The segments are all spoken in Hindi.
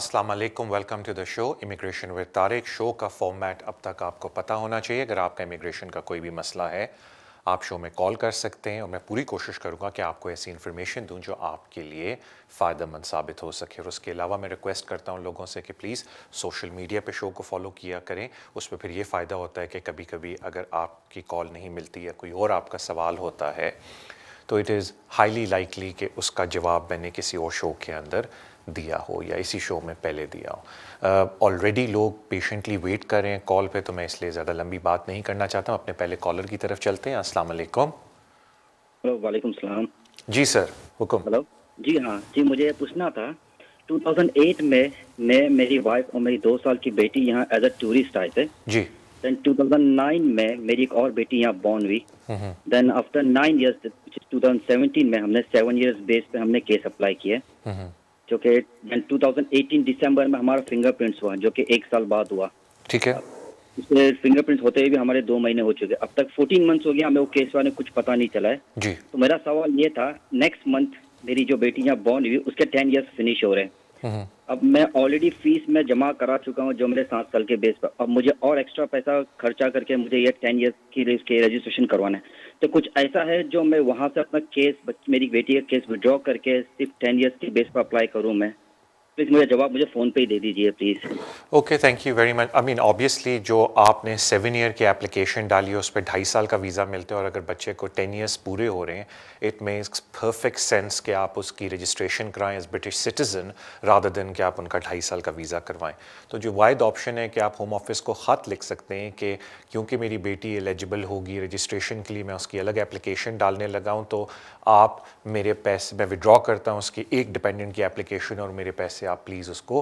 अस्सलाम वालेकुम, welcome to the show immigration with Tariq. Show का फॉर्मेट अब तक आपको पता होना चाहिए। अगर आपका इमिग्रेशन का कोई भी मसला है, आप शो में कॉल कर सकते हैं और मैं पूरी कोशिश करूंगा कि आपको ऐसी इन्फॉर्मेशन दूं जो आपके लिए फ़ायदेमंद साबित हो सके। और उसके अलावा मैं रिक्वेस्ट करता हूं लोगों से कि प्लीज़ सोशल मीडिया पे शो को फॉलो किया करें। उसमें फिर ये फ़ायदा होता है कि कभी कभी अगर आपकी कॉल नहीं मिलती या कोई और आपका सवाल होता है तो इट इज़ हाईली लाइकली कि उसका जवाब मैंने किसी और शो के अंदर दिया हो या इसी शो में पहले दिया हो। ऑलरेडी लोग पेशेंटली वेट कर रहे हैं कॉल पे, तो मैं इसलिए ज़्यादा लंबी बात नहीं करना चाहता हूँ। अपने पहले कॉलर की तरफ चलते हैं। अस्सलाम वालेकुम। हेलो, वालेकुम सलाम। जी सर, हुक्म। हेलो। जी हाँ जी, मुझे ये पूछना था 2008 में मैं, मेरी वाइफ और मेरी 2 साल की बेटी यहाँ एज अ टूरिस्ट आए थे। जी। देन 2009 में मेरी एक और बेटी यहाँ बॉर्न हुई। देन आफ्टर 9 इयर्स 2017 में हमने 7 इयर्स बेस पे हमने केस अप्लाई किए, जो कि 2018 दिसंबर में हमारा फिंगरप्रिंट्स हुआ, जो कि 1 साल बाद हुआ। ठीक है। उससे फिंगरप्रिंट्स होते हुए भी हमारे 2 महीने हो चुके। अब तक 14 मंथ्स हो गया, हमें वो केस वाले कुछ पता नहीं चला है। जी। तो मेरा सवाल ये था, नेक्स्ट मंथ मेरी जो बेटी यहाँ बॉर्न हुई उसके 10 इयर्स फिनिश हो रहे हैं। अब मैं ऑलरेडी फीस में जमा करा चुका हूँ जो मेरे 7 साल के बेस पर। अब मुझे और एक्स्ट्रा पैसा खर्चा करके मुझे ये 10 इयर्स की रजिस्ट्रेशन करवाना है। तो कुछ ऐसा है जो मैं वहाँ से अपना केस, मेरी बेटी का केस विड्रॉ करके सिर्फ 10 इयर्स के बेस पर अप्लाई करूँ मैं? प्लीज़ मुझे जवाब मुझे फ़ोन पे ही दे दीजिए please. Okay, thank you very much. I mean obviously जो आपने 7 ईयर की एप्लीकेशन डाली है उस पर 2.5 साल का वीज़ा मिलता है, और अगर बच्चे को 10 ईयर्स पूरे हो रहे हैं, इट मेक्स परफेक्ट सेंस कि आप उसकी रजिस्ट्रेशन कराएं as British citizen rather than कि आप उनका 2.5 साल का वीज़ा करवाएं। तो जो वाइड ऑप्शन है कि आप होम ऑफिस को ख़त लिख सकते हैं कि क्योंकि मेरी बेटी एलिजिबल होगी रजिस्ट्रेशन के लिए, मैं उसकी अलग एप्लीकेशन डालने लगा हूँ, तो आप मेरे पैसे, मैं विड्रॉ करता हूँ उसकी एक डिपेंडेंट की एप्लीकेशन, और मेरे पैसे आप प्लीज़ उसको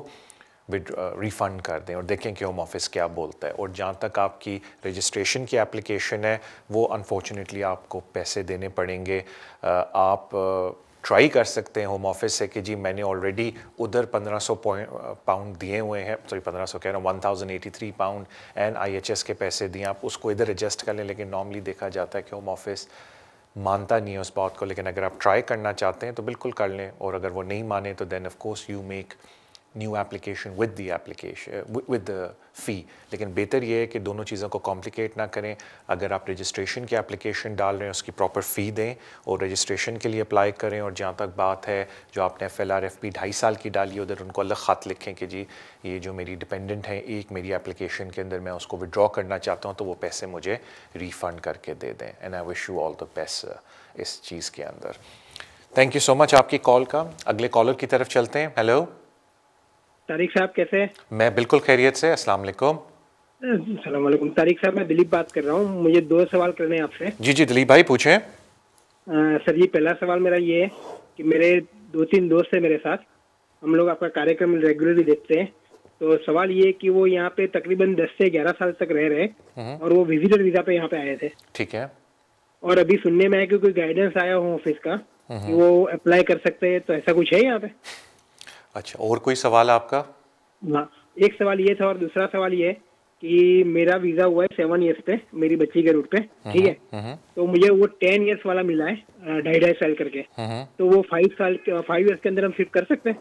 रिफ़ंड कर दें और देखें कि होम ऑफिस क्या बोलता है। और जहाँ तक आपकी रजिस्ट्रेशन की एप्लीकेशन है, वो अनफॉर्चुनेटली आपको पैसे देने पड़ेंगे। आप ट्राई कर सकते हैं होम ऑफिस से कि जी मैंने ऑलरेडी उधर 1500 पाउंड दिए हुए हैं, सॉरी 1500 कह रहा हूँ, 1083 पाउंड एंड IHS के पैसे दिए, आप उसको इधर एडजस्ट कर लें। लेकिन नॉर्मली देखा जाता है कि होम ऑफिस मानता नहीं है उस बात को। लेकिन अगर आप ट्राई करना चाहते हैं तो बिल्कुल कर लें, और अगर वो नहीं माने तो then of course you make new application with the application with the fee. लेकिन बेहतर ये है कि दोनों चीज़ों को कॉम्प्लिकेट ना करें। अगर आप रजिस्ट्रेशन की एप्लीकेशन डाल रहे हैं उसकी प्रॉपर फ़ी दें और रजिस्ट्रेशन के लिए अप्लाई करें। और जहाँ तक बात है जो आपने FLRFP 2.5 साल की डाली है, उधर उनको अलग ख़त लिखें कि जी ये जो मेरी डिपेंडेंट है एक मेरी एप्लीकेशन के अंदर, मैं उसको विड्रॉ करना चाहता हूँ, तो वो पैसे मुझे रिफ़ंड करके दे दें। And I wish you all the best इस चीज़ के अंदर। थैंक यू सो मच आपकी कॉल का। अगले कॉलर की तरफ चलते हैं। हेलो तारिक साहब, कैसे हैं? मैं बिल्कुल खैरियत से। अस्सलाम वालेकुम। सलाम वालेकुम। तारिक साहब, मैं दिलीप बात कर रहा हूँ। मुझे 2 सवाल करने हैं आपसे। जी जी दिलीप भाई पूछें। सर जी, पहला सवाल मेरा ये है कि मेरे 2-3 दोस्त हैं मेरे साथ, हम लोग आपका कार्यक्रम रेगुलरली देखते हैं। तो सवाल ये है कि वो यहाँ पे तकरीबन 10 से 11 साल तक रह रहे हैं और वो विजिटर वीज़ा पे यहाँ पे आए थे। ठीक है। और अभी सुनने में आया कि कोई गाइडेंस आया हो ऑफिस का कि वो अप्लाई कर सकते हैं, तो ऐसा कुछ है यहाँ पे? अच्छा, और कोई सवाल आपका? हाँ, एक सवाल ये था। और दूसरा सवाल ये है कि मेरा वीजा हुआ है 7 इयर्स पे मेरी बच्ची के रूट पे, ठीक है? तो मुझे वो 10 इयर्स वाला मिला है, 2.5 साल करके। तो वो 5 इयर्स के अंदर हम शिफ्ट कर सकते हैं?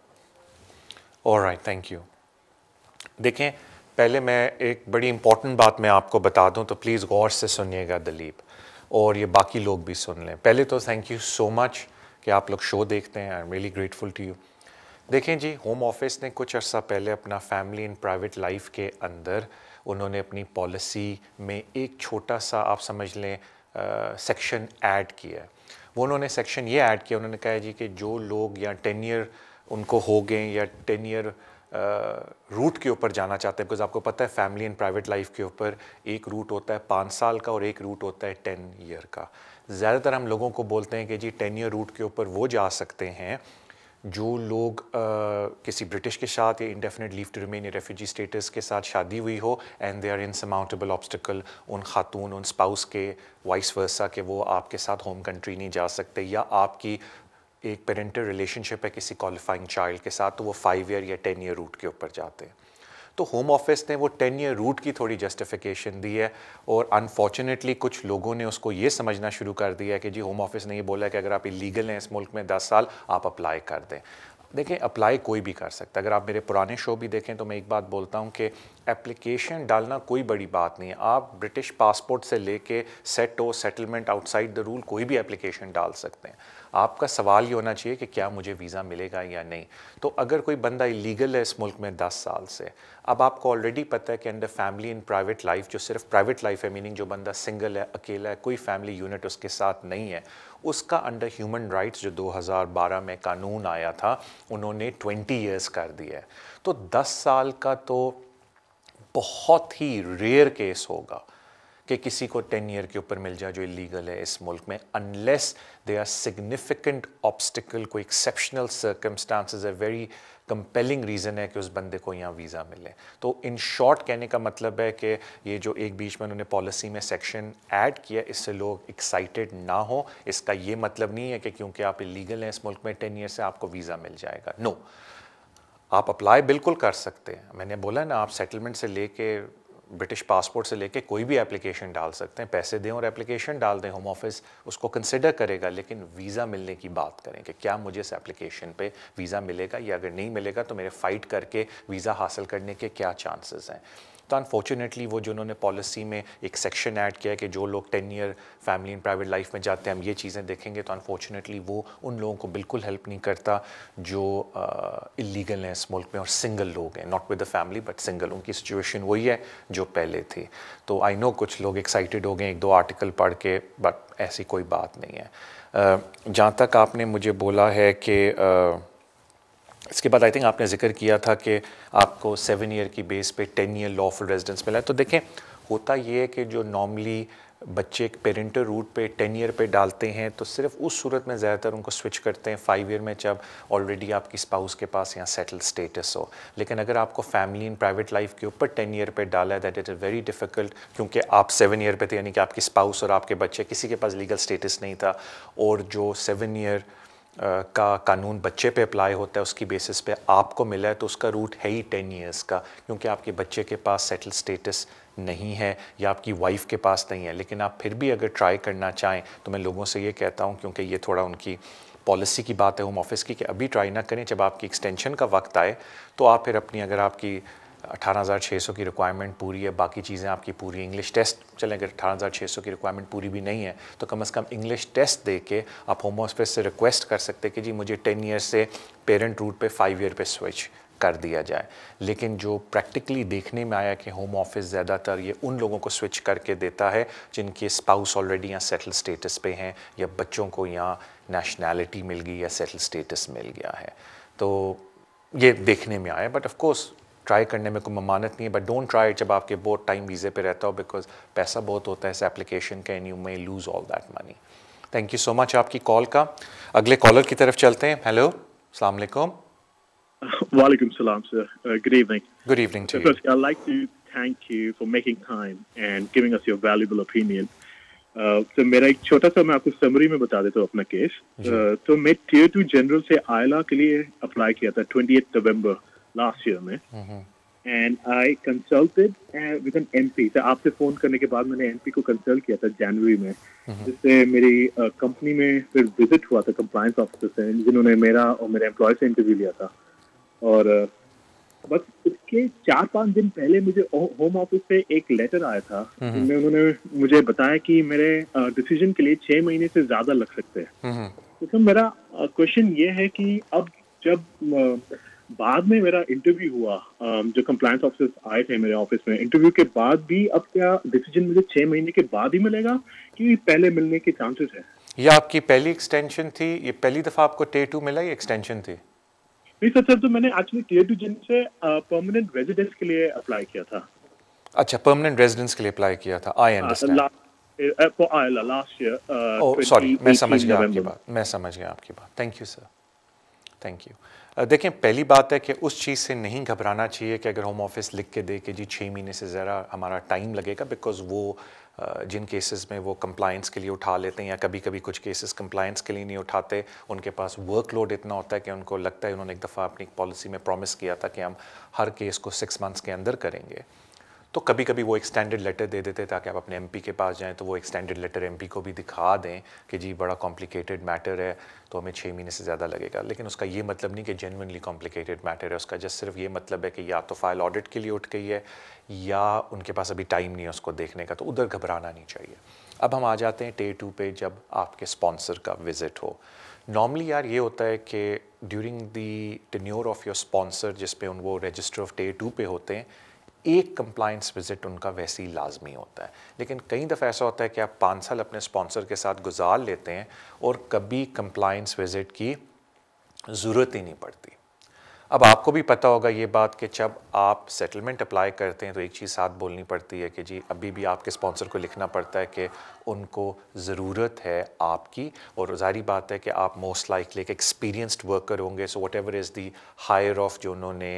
Alright, thank you. देखें, पहले मैं एक बड़ी इंपॉर्टेंट बात मैं आपको बता दूं, तो प्लीज़ गौर से सुनिएगा दिलीप, और ये बाकी लोग भी सुन लें। पहले तो थैंक यू सो मच कि आप लोग शो देखते हैं। I am really grateful to you. देखें जी, होम ऑफिस ने कुछ अर्सा पहले अपना फैमिली एंड प्राइवेट लाइफ के अंदर उन्होंने अपनी पॉलिसी में एक छोटा सा, आप समझ लें, सेक्शन ऐड किया है। वो उन्होंने सेक्शन ये ऐड किया, उन्होंने कहा जी कि जो लोग या 10 ईयर उनको हो गए या 10 ईयर रूट के ऊपर जाना चाहते हैं, बिकॉज आपको पता है फैमिली एंड प्राइवेट लाइफ के ऊपर एक रूट होता है 5 साल का और एक रूट होता है 10 ईयर का। ज़्यादातर हम लोगों को बोलते हैं कि जी 10 ईयर रूट के ऊपर वो जा सकते हैं जो लोग किसी ब्रिटिश के साथ या इंडेफिनिट लीव टू रिमेन या रेफ्यूजी स्टेटस के साथ शादी हुई हो and they are insurmountable obstacle, उन खातून उन स्पाउस के वाइस वर्सा कि वो आपके साथ होम कंट्री नहीं जा सकते, या आपकी एक पेरेंटल रिलेशनशिप है किसी क्वालिफाइंग चाइल्ड के साथ, तो वो 5 ईयर या 10 ईयर रूट के ऊपर जाते हैं। तो होम ऑफिस ने वो 10 ईयर रूट की थोड़ी जस्टिफिकेशन दी है, और अनफॉर्चुनेटली कुछ लोगों ने उसको ये समझना शुरू कर दिया है कि जी होम ऑफिस ने ये बोला है कि अगर आप इलीगल हैं इस मुल्क में 10 साल, आप अप्लाई कर दें। देखें, अप्लाई कोई भी कर सकता है। अगर आप मेरे पुराने शो भी देखें तो मैं एक बात बोलता हूँ कि एप्लीकेशन डालना कोई बड़ी बात नहीं है। आप ब्रिटिश पासपोर्ट से लेके सेट हो, सेटलमेंट आउटसाइड द रूल, कोई भी एप्लीकेशन डाल सकते हैं। आपका सवाल ये होना चाहिए कि क्या मुझे वीज़ा मिलेगा या नहीं। तो अगर कोई बंदा इलीगल है इस मुल्क में 10 साल से, अब आपको ऑलरेडी पता है कि under family in private life, जो सिर्फ प्राइवेट लाइफ है, मीनिंग जो बंदा सिंगल है, अकेला है, कोई फैमिली यूनिट उसके साथ नहीं है, उसका अंडर ह्यूमन राइट्स जो 2012 में कानून आया था, उन्होंने 20 ईयर्स कर दिया है। तो 10 साल का तो बहुत ही रेयर केस होगा कि किसी को 10 ईयर के ऊपर मिल जाए जो इलीगल है इस मुल्क में, unless they are significant obstacle, कोई एक्सेप्शनल सर्कमस्टांसेस है, वेरी कंपेलिंग रीज़न है कि उस बंदे को यहाँ वीज़ा मिले। तो इन शॉर्ट कहने का मतलब है कि ये जो एक बीच में उन्होंने पॉलिसी में सेक्शन ऐड किया, इससे लोग एक्साइटेड ना हो। इसका ये मतलब नहीं है कि क्योंकि आप इलीगल हैं इस मुल्क में 10 ईयर से आपको वीज़ा मिल जाएगा। नो, आप अप्लाई बिल्कुल कर सकते हैं। मैंने बोला ना, आप सेटलमेंट से लेके ब्रिटिश पासपोर्ट से लेके कोई भी एप्लीकेशन डाल सकते हैं, पैसे दें और एप्लीकेशन डाल दें, होम ऑफिस उसको कंसिडर करेगा। लेकिन वीज़ा मिलने की बात करें कि क्या मुझे इस एप्लीकेशन पे वीज़ा मिलेगा, या अगर नहीं मिलेगा तो मेरे फ़ाइट करके वीज़ा हासिल करने के क्या चांसेस हैं। तो अनफॉर्चुनेटली वो जो उन्होंने पॉलिसी में एक सेक्शन ऐड किया है कि जो लोग 10 year family and private life में जाते हैं, हम ये चीज़ें देखेंगे, तो अनफॉर्चुनेटली वो उन लोगों को बिल्कुल हेल्प नहीं करता जो इलीगल हैं इस मुल्क में और सिंगल लोग हैं, not with the family but single. उनकी सिचुएशन वही है जो पहले थी। तो आई नो कुछ लोग एक्साइटेड हो गए एक दो आर्टिकल पढ़ के, बट ऐसी कोई बात नहीं है। जहाँ तक आपने मुझे बोला है कि इसके बाद आई थिंक आपने जिक्र किया था कि आपको 7 ईयर की बेस पे 10 ईयर लॉफुल रेजिडेंस मिला है। तो देखें, होता ये है कि जो नॉर्मली बच्चे पेरेंटल रूट पे 10 ईयर पे डालते हैं, तो सिर्फ उस सूरत में ज़्यादातर उनको स्विच करते हैं 5 ईयर में, जब ऑलरेडी आपकी स्पाउस के पास यहाँ सेटल स्टेटस हो। लेकिन अगर आपको फैमिली इन प्राइवेट लाइफ के ऊपर 10 ईयर पे डाला है, दैट इज़ वेरी डिफ़िकल्ट, क्योंकि आप 7 ईयर पे थे, यानी कि आपकी स्पाउस और आपके बच्चे किसी के पास लीगल स्टेटस नहीं था। और जो 7 ईयर का कानून बच्चे पे अप्लाई होता है, उसकी बेसिस पे आपको मिला है, तो उसका रूट है ही 10 ईयर्स का, क्योंकि आपके बच्चे के पास सेटल स्टेटस नहीं है या आपकी वाइफ के पास नहीं है। लेकिन आप फिर भी अगर ट्राई करना चाहें तो मैं लोगों से ये कहता हूँ, क्योंकि ये थोड़ा उनकी पॉलिसी की बात है होम ऑफिस की, कि अभी ट्राई ना करें। जब आपकी एक्सटेंशन का वक्त आए तो आप फिर अपनी, अगर आपकी 18,600 की रिक्वायरमेंट पूरी है, बाकी चीज़ें आपकी पूरी, इंग्लिश टेस्ट, चलें अगर 18,600 की रिक्वायरमेंट पूरी भी नहीं है तो कम से कम इंग्लिश टेस्ट दे के आप होम ऑफिस से रिक्वेस्ट कर सकते हैं कि जी मुझे 10 ईयर से पेरेंट रूट पे 5 ईयर पे स्विच कर दिया जाए। लेकिन जो प्रैक्टिकली देखने में आया कि होम ऑफिस ज़्यादातर ये उन लोगों को स्विच करके देता है जिनके स्पाउस ऑलरेडी यहाँ सेटल स्टेटस पे हैं, या बच्चों को यहाँ नेशनैलिटी मिल गई या सेटल स्टेटस मिल गया है। तो ये देखने में आया, बट ऑफ कोर्स ट्राई करने में कोई ममानत नहीं है, बट डोंट ट्राई जब आपके बहुत टाइम वीज़े पे रहता हो, बिकॉज पैसा बहुत होता है इस एप्लीकेशन का, and you may lose all that money. Thank you so much आपकी कॉल का। अगले कॉलर की तरफ चलते हैं। हेलो, अस्सलाम वालेकुम। Walaikum salam, sir. Good evening. Good evening to you. First, I'd like to thank you for making time and giving us your valuable opinion. तो मेरा एक छोटा सा, मैं आपको समरी में बता देता हूँ अपना केस। तो मैं Tier 2 जनरल से आयला के लिए अप्लाई किया था 28 नवंबर लास्ट ईयर में, and I consulted with an MP. तो आपसे फोन करने के बाद मैंने एमपी को कंसल्ट किया था जनवरी में, जिससे मेरी कंपनी में फिर विजिट हुआ था कंप्लायंस ऑफिसर से, जिन्होंने मेरा और मेरे एम्प्लॉय से इंटरव्यू लिया था। और बस उसके 4-5 दिन पहले मुझे होम ऑफिस से एक लेटर आया था, जिसमें उन्होंने मुझे बताया कि मेरे डिसीजन के लिए 6 महीने से ज्यादा लग सकते हैं। तो मेरा क्वेश्चन ये है कि अब जब बाद में मेरा इंटरव्यू हुआ, जो कंप्लायंस ऑफिसर आए थे मेरे ऑफिस में, इंटरव्यू के बाद भी अब क्या डिसीजन मुझे 6 महीने के बाद ही मिलेगा कि पहले मिलने के चांसेस है? ये आपकी पहली एक्सटेंशन थी? ये पहली दफा आपको Tier 2 मिला, ये एक्सटेंशन थी? नहीं सर, तो मैंने एक्चुअली Tier 2 जन से परमानेंट रेजिडेंस के लिए अप्लाई किया था। अच्छा, परमानेंट रेजिडेंस के लिए अप्लाई किया था। I understand. Last year. Oh sorry, मैं समझ गया आपकी बात, मैं समझ गया आपकी बात। Thank you sir, thank you. देखें, पहली बात है कि उस चीज़ से नहीं घबराना चाहिए कि अगर होम ऑफिस लिख के दे कि जी 6 महीने से ज़रा हमारा टाइम लगेगा, बिकॉज वो जिन केसेस में वो कंप्लायंस के लिए उठा लेते हैं, या कभी कभी कुछ केसेस कंप्लायंस के लिए नहीं उठाते, उनके पास वर्कलोड इतना होता है कि उनको लगता है, उन्होंने एक दफ़ा अपनी पॉलिसी में प्रॉमिस किया था कि हम हर केस को 6 मंथ्स के अंदर करेंगे। तो कभी कभी वो एक्सटेंडेड लेटर दे देते ताकि आप अपने एमपी के पास जाएं, तो वो एक्सटेंडेड लेटर एमपी को भी दिखा दें कि जी बड़ा कॉम्प्लिकेटेड मैटर है, तो हमें 6 महीने से ज़्यादा लगेगा। लेकिन उसका ये मतलब नहीं कि जेन्युइनली कॉम्प्लिकेटेड मैटर है, उसका जस्ट सिर्फ ये मतलब है कि या तो फाइल ऑडिट के लिए उठ गई है या उनके पास अभी टाइम नहीं है उसको देखने का, तो उधर घबराना नहीं चाहिए। अब हम आ जाते हैं टे 2 पे, जब आपके स्पॉन्सर का विज़िट हो। नॉर्मली यार ये होता है कि during the tenure of your sponsor, जिस पे उन वो रजिस्टर ऑफ टे 2 पे होते हैं, एक कंप्लाइंस विज़िट उनका वैसे ही लाजमी होता है। लेकिन कई दफ़ा ऐसा होता है कि आप 5 साल अपने स्पॉन्सर के साथ गुजार लेते हैं और कभी कंप्लाइंस विज़िट की ज़रूरत ही नहीं पड़ती। अब आपको भी पता होगा ये बात कि जब आप सेटलमेंट अप्लाई करते हैं तो एक चीज़ साथ बोलनी पड़ती है कि जी अभी भी आपके स्पॉन्सर को लिखना पड़ता है कि उनको ज़रूरत है आपकी, और ज़ाहिर बात है कि आप मोस्ट लाइकली एक एक्सपीरियंस्ड वर्कर होंगे, so whatever is the higher of जो उन्होंने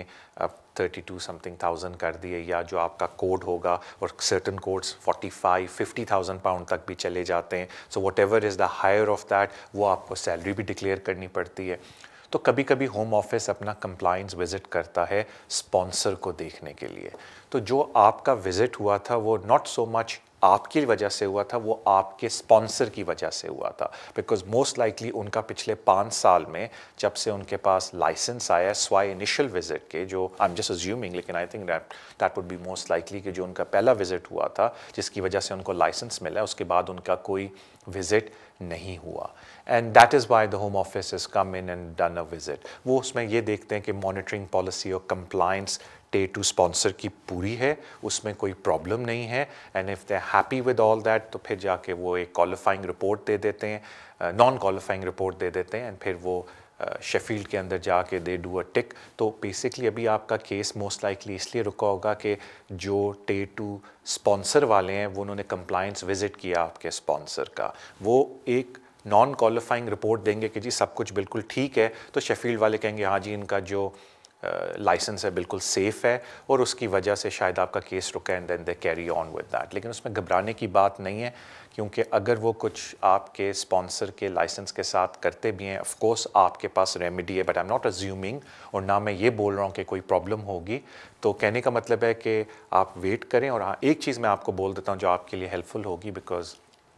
32 समथिंग थाउजेंड कर दिए, या जो आपका कोड होगा, और सर्टन कोड्स 45-50,000 पाउंड तक भी चले जाते हैं, so whatever is the higher of that, वो आपको सैलरी भी डिक्लेयर करनी पड़ती है। तो कभी कभी होम ऑफिस अपना कंप्लाइंस विज़िट करता है स्पॉन्सर को देखने के लिए। तो जो आपका विज़िट हुआ था वो नॉट सो मच आपकी वजह से हुआ था, वो आपके स्पॉन्सर की वजह से हुआ था, बिकॉज मोस्ट लाइकली उनका पिछले 5 साल में जब से उनके पास लाइसेंस आया स्वाई इनिशियल विज़िट के, जो आई एम जस्ट अज्यूमिंग, लेकिन I think that would be most likely कि जो उनका पहला विज़िट हुआ था जिसकी वजह से उनको लाइसेंस मिला, उसके बाद उनका कोई विज़िट नहीं हुआ, and that is why the home office is come in and done a visit. वो उसमें ये देखते हैं कि मॉनिटरिंग पॉलिसी और कंप्लाइंस टे 2 स्पॉन्सर की पूरी है, उसमें कोई प्रॉब्लम नहीं है, and if they happy with all that तो फिर जाके वो एक क्वालिफाइंग रिपोर्ट दे देते हैं, नॉन क्वालिफाइंग रिपोर्ट दे देते हैं, एंड फिर वो शेफील्ड के अंदर जाके दे डू अ टिक। तो बेसिकली अभी आपका केस मोस्ट लाइकली इसलिए रुका होगा कि जो टे 2 स्पॉन्सर वाले हैं वो उन्होंने कंप्लाइंस विज़िट किया आपके स्पॉन्सर का, वो एक नॉन क्वालिफाइंग रिपोर्ट देंगे कि जी सब कुछ बिल्कुल ठीक है, तो शेफील्ड वाले कहेंगे हाँ जी इनका जो लाइसेंस है बिल्कुल सेफ़ है, और उसकी वजह से शायद आपका केस रुका, and then they carry on with that. लेकिन उसमें घबराने की बात नहीं है, क्योंकि अगर वो कुछ आपके स्पॉन्सर के लाइसेंस के साथ करते भी हैं, ऑफ कोर्स आपके पास रेमेडी है, but I am not assuming, और ना मैं ये बोल रहा हूँ कि कोई प्रॉब्लम होगी। तो कहने का मतलब है कि आप वेट करें। और हाँ, एक चीज़ मैं आपको बोल देता हूँ जो आपके लिए हेल्पफुल होगी, बिकॉज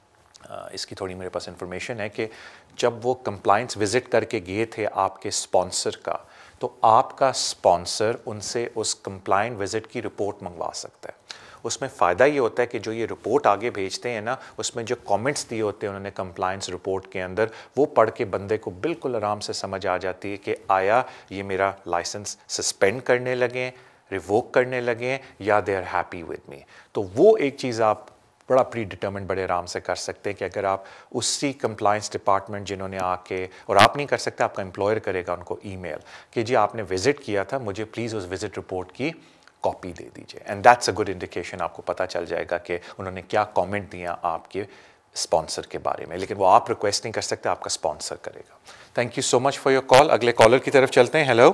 इसकी थोड़ी मेरे पास इन्फॉर्मेशन है कि जब वो कंप्लाइंस विज़िट करके गए थे आपके स्पॉन्सर का, तो आपका स्पॉन्सर उनसे उस कंप्लाइंट विज़िट की रिपोर्ट मंगवा सकता है। उसमें फ़ायदा ये होता है कि जो ये रिपोर्ट आगे भेजते हैं ना, उसमें जो कमेंट्स दिए होते हैं उन्होंने कंप्लाइंस रिपोर्ट के अंदर, वो पढ़ के बंदे को बिल्कुल आराम से समझ आ जाती है कि आया ये मेरा लाइसेंस सस्पेंड करने लगे, रिवोक करने लगे, या they are happy with me. तो वो एक चीज़ आप बड़ा प्री डिटर्मिन बड़े आराम से कर सकते हैं कि अगर आप उसी कंप्लाइंस डिपार्टमेंट जिन्होंने आके, और आप नहीं कर सकते, आपका एम्प्लॉयर करेगा उनको ईमेल कि जी आपने विज़िट किया था, मुझे प्लीज़ उस विज़िट रिपोर्ट की कॉपी दे दीजिए, and that's a good indication. आपको पता चल जाएगा कि उन्होंने क्या कमेंट दिया आपके स्पॉन्सर के बारे में। लेकिन वो आप रिक्वेस्ट नहीं कर सकते, आपका स्पॉन्सर करेगा। Thank you so much for your call. अगले कॉलर की तरफ चलते हैं। हेलो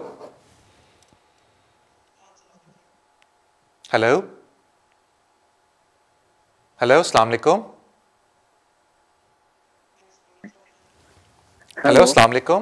हेलो हेलो, अस्सलाम वालेकुम। हेलो, अस्सलाम वालेकुम।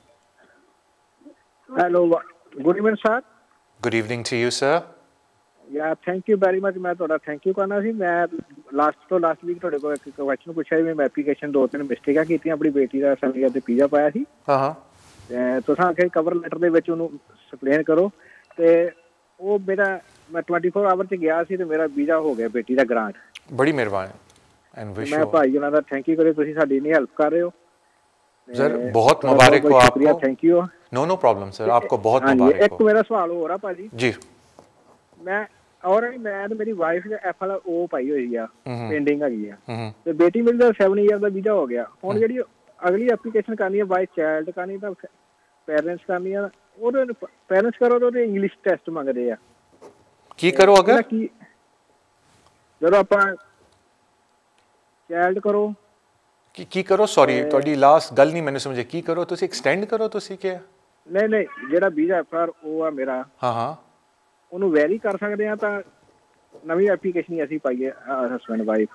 Hello, good evening sir. Good evening to you sir. ਯਾਰ ਥੈਂਕ ਯੂ ਵੈਰੀ ਮਚ। ਮੈਂ ਤੁਹਾਡਾ ਥੈਂਕ ਯੂ ਕਰਨਾ ਸੀ। ਮੈਂ ਲਾਸਟ ਵੀਕ ਤੁਹਾਡੇ ਕੋਲ ਇੱਕ ਕੁਐਸਚਨ ਪੁੱਛਿਆ ਸੀ। ਮੈਂ ਐਪਲੀਕੇਸ਼ਨ 2-3 ਮਿਸਟੇਕਾਂ ਕੀਤੀਆਂ ਆਪਣੀ ਬੇਟੀ ਦਾ ਸੰਗੀਤ ਤੇ ਪੀਜ਼ਾ ਪਾਇਆ ਸੀ। ਹਾਂ ਤੇ ਤੁਸੀਂ ਆਖਿਆ ਕਵਰ ਲੈਟਰ ਦੇ ਵਿੱਚ ਉਹਨੂੰ ਐਕਸਪਲੇਨ ਕਰੋ, ਤੇ ਉਹ ਮੇਰਾ ਮੈਂ 24 ਆਵਰ ਚ ਗਿਆ ਸੀ ਤੇ ਮੇਰਾ ਵੀਜ਼ਾ ਹੋ ਗਿਆ ਬੇਟੀ ਦਾ ਗ੍ਰਾਂਟ। ਬੜੀ ਮਿਹਰਬਾਨੀ ਐਂਡ ਵਿਸ਼ ਮੈਂ ਭਾਈ ਉਹਨਾਂ ਦਾ ਥੈਂਕ ਯੂ ਕਰੇ, ਤੁਸੀਂ ਸਾਡੀ ਇੰਨੀ ਹੈਲਪ ਕਰ ਰਹੇ ਹੋ सर। बहुत मुबारक हो आपको। Thank you. No problem sir, आपको बहुत मुबारक हो। एक मेरा सवाल हो रहा भाजी जी। ਮੈਂ ਤੇ ਮੇਰੀ ਵਾਈਫ ਨੇ ਐਫ ਵਾਲਾ ਉਹ ਪਾਈ ਹੋਈ ਆ, ਪੈਂਡਿੰਗ ਹੈਗੀ ਆ, ਤੇ ਬੇਟੀ ਮੇਰੀ ਦਾ 7 ਇਅਰ ਦਾ ਵੀਜ਼ਾ ਹੋ ਗਿਆ। ਹੁਣ ਜਿਹੜੀ ਅਗਲੀ ਐਪਲੀਕੇਸ਼ਨ ਕਰਨੀ ਹੈ ਬਾਈ ਚਾਈਲਡ ਕਰਨੀ ਤਾਂ ਪੈਰੈਂਟਸ ਕਰਨੀ ਆ, ਉਹਦੇ ਪੈਰੈਂਟਸ ਕਰੋ ਤਾਂ ਉਹਦੇ ਇੰਗਲਿਸ਼ ਟੈਸਟ ਮੰਗਦੇ ਆ। ਕੀ ਕਰੋ ਅਗਰ ਜਦੋਂ ਆਪਾਂ ਚਾਈਲਡ ਕਰੋ ਕੀ ਕਰੋ? ਸੌਰੀ ਤੁਹਾਡੀ ਲਾਸਟ ਗੱਲ ਨਹੀਂ ਮੈਨੂੰ ਸਮਝੇ। ਕੀ ਕਰੋ ਤੁਸੀਂ? ਐਕਸਟੈਂਡ ਕਰੋ ਤੁਸੀਂ ਕਿਹਾ? ਨਹੀਂ ਜਿਹੜਾ ਵੀਜ਼ਾ ਸਰ ਉਹ ਆ ਮੇਰਾ, ਹਾਂ ਉਹਨੂੰ ਵੈਰੀ ਕਰ ਸਕਦੇ ਆ ਤਾਂ ਨਵੀਂ एप्लीकेशन ही ऐसी पाई है हस्बैंड वाइफ।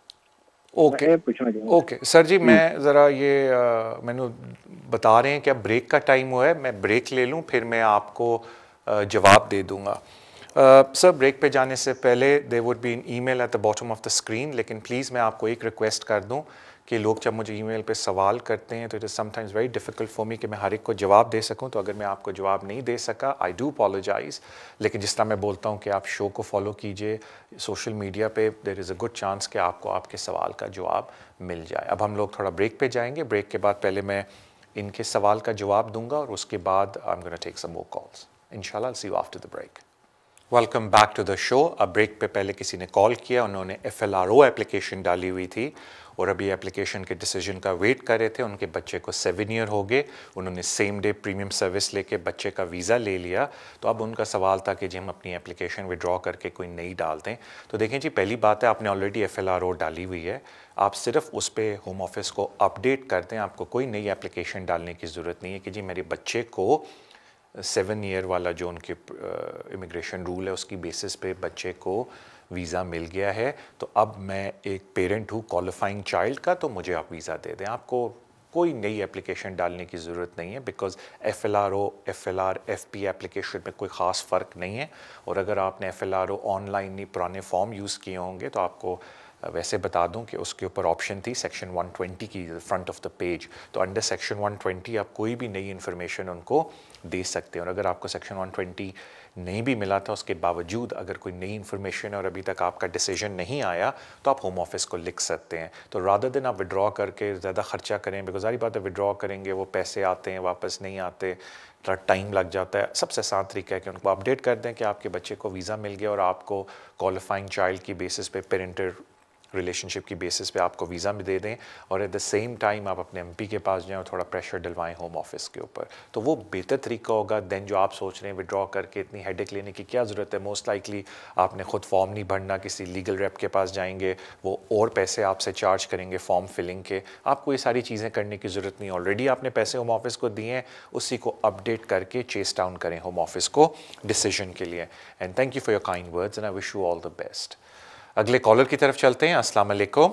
ओके सर जी, मैं ज़रा ये मैंने बता रहे हैं कि अब ब्रेक का टाइम हुआ है, मैं ब्रेक ले लूँ फिर मैं आपको जवाब दे दूँगा। सर ब्रेक पे जाने से पहले they would be in email at the bottom of the screen, लेकिन प्लीज़ मैं आपको एक रिक्वेस्ट कर दूं कि लोग जब मुझे ईमेल पे सवाल करते हैं तो it is sometimes very difficult for me कि मैं हर एक को जवाब दे सकूं। तो अगर मैं आपको जवाब नहीं दे सका, आई डू अपोलोजाइज़, लेकिन जिस तरह मैं बोलता हूं कि आप शो को फॉलो कीजिए सोशल मीडिया पे, there is a good chance कि आपको आपके सवाल का जवाब मिल जाए। अब हम लोग थोड़ा ब्रेक पे जाएंगे। ब्रेक के बाद पहले मैं इनके सवाल का जवाब दूंगा और उसके बाद I am gonna take some more calls. इंशाल्लाह I will see you after the break. Welcome back to the show. अब ब्रेक पे पहले किसी ने कॉल किया, उन्होंने FLRO एप्लीकेशन डाली हुई थी और अभी एप्लीकेशन के डिसीजन का वेट कर रहे थे। उनके बच्चे को 7 ईयर हो गए, उन्होंने सेम डे प्रीमियम सर्विस लेके बच्चे का वीज़ा ले लिया। तो अब उनका सवाल था कि जी हम अपनी एप्लीकेशन विड्रॉ करके कोई नई डाल दें। तो देखें जी, पहली बात है आपने ऑलरेडी FLRO डाली हुई है, आप सिर्फ उस पर होम ऑफिस को अपडेट कर दें, आपको कोई नई एप्लीकेशन डालने की ज़रूरत नहीं है कि जी मेरे बच्चे को 7 ईयर वाला जो उनके इमिग्रेशन रूल है उसकी बेसिस पे बच्चे को वीज़ा मिल गया है, तो अब मैं एक पेरेंट हूँ क्वालिफाइंग चाइल्ड का, तो मुझे आप वीज़ा दे दें। आपको कोई नई एप्लीकेशन डालने की ज़रूरत नहीं है, because FLRO FLR FP application में कोई ख़ास फ़र्क नहीं है। और अगर आपने FLRO ऑनलाइन ही पुराने फॉर्म यूज़ किए होंगे तो आपको वैसे बता दूं कि उसके ऊपर ऑप्शन थी सेक्शन 120 की, फ्रंट ऑफ द पेज। तो अंडर सेक्शन 120 आप कोई भी नई इन्फॉर्मेशन उनको दे सकते हैं। और अगर आपको सेक्शन 120 नहीं भी मिला था, उसके बावजूद अगर कोई नई इन्फॉर्मेशन और अभी तक आपका डिसीजन नहीं आया, तो आप होम ऑफिस को लिख सकते हैं। तो रादर दिन आप विड्रॉ करके ज़्यादा खर्चा करें, बिकॉज सारी बात है विड्रॉ करेंगे वो पैसे आते हैं वापस नहीं आते, थोड़ा टाइम लग जाता है। सबसे आसान तरीका है कि उनको अपडेट कर दें कि आपके बच्चे को वीज़ा मिल गया और आपको क्वालिफाइंग चाइल्ड की बेसिस पे, पेरेंटल रिलेशनशिप की बेसिस पे आपको वीज़ा भी दे दें, और एट द सेम टाइम आप अपने MP के पास जाएं और थोड़ा प्रेशर डलवाएं होम ऑफिस के ऊपर। तो वो बेहतर तरीका होगा देन जो आप सोच रहे हैं विड्रॉ करके इतनी हेडेक लेने की क्या ज़रूरत है। मोस्ट लाइकली आपने खुद फॉर्म नहीं भरना, किसी लीगल रेप के पास जाएंगे, वो और पैसे आपसे चार्ज करेंगे फॉर्म फिलिंग के। आपको ये सारी चीज़ें करने की ज़रूरत नहीं, ऑलरेडी आपने पैसे होम ऑफिस को दिए हैं, उसी को अपडेट करके चेस डाउन करें होम ऑफिस को डिसीजन के लिए। And thank you for your kind words and I wish you all the best. अगले कॉलर की तरफ चलते हैं। अस्सलाम वालेकुम।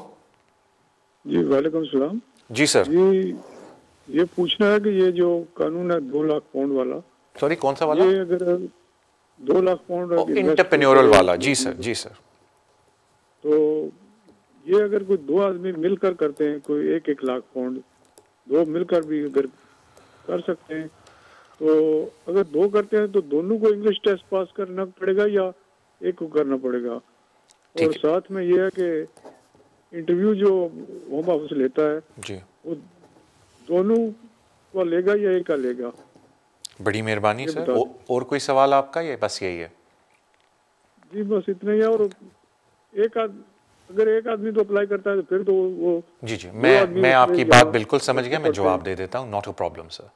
जी वालेकुम सलाम। जी सर। ये पूछना है कि ये जो कानून है 2 लाख पाउंड वाला, सॉरी कौन सा वाला? ये अगर 2 लाख पाउंड इंटरप्रेन्योरल वाला। जी सर, जी सर। तो ये अगर कोई 2 आदमी मिलकर करते हैं, कोई 1-1 लाख पाउंड 2 मिलकर भी अगर कर सकते हैं, तो अगर 2 करते हैं तो दोनों को इंग्लिश टेस्ट पास करना पड़ेगा या एक को करना पड़ेगा? और साथ में ये है कि इंटरव्यू जो होम ऑफिस लेता है जी, वो दोनों का लेगा या एक का लेगा? बड़ी मेहरबानी सर। और कोई सवाल आपका, ये बस यही है? जी बस इतना ही है। और अगर एक आदमी तो अप्लाई करता है तो फिर तो वो जी जी, मैं आपकी बात बिल्कुल समझ गया, मैं जवाब दे देता हूँ, not a problem sir.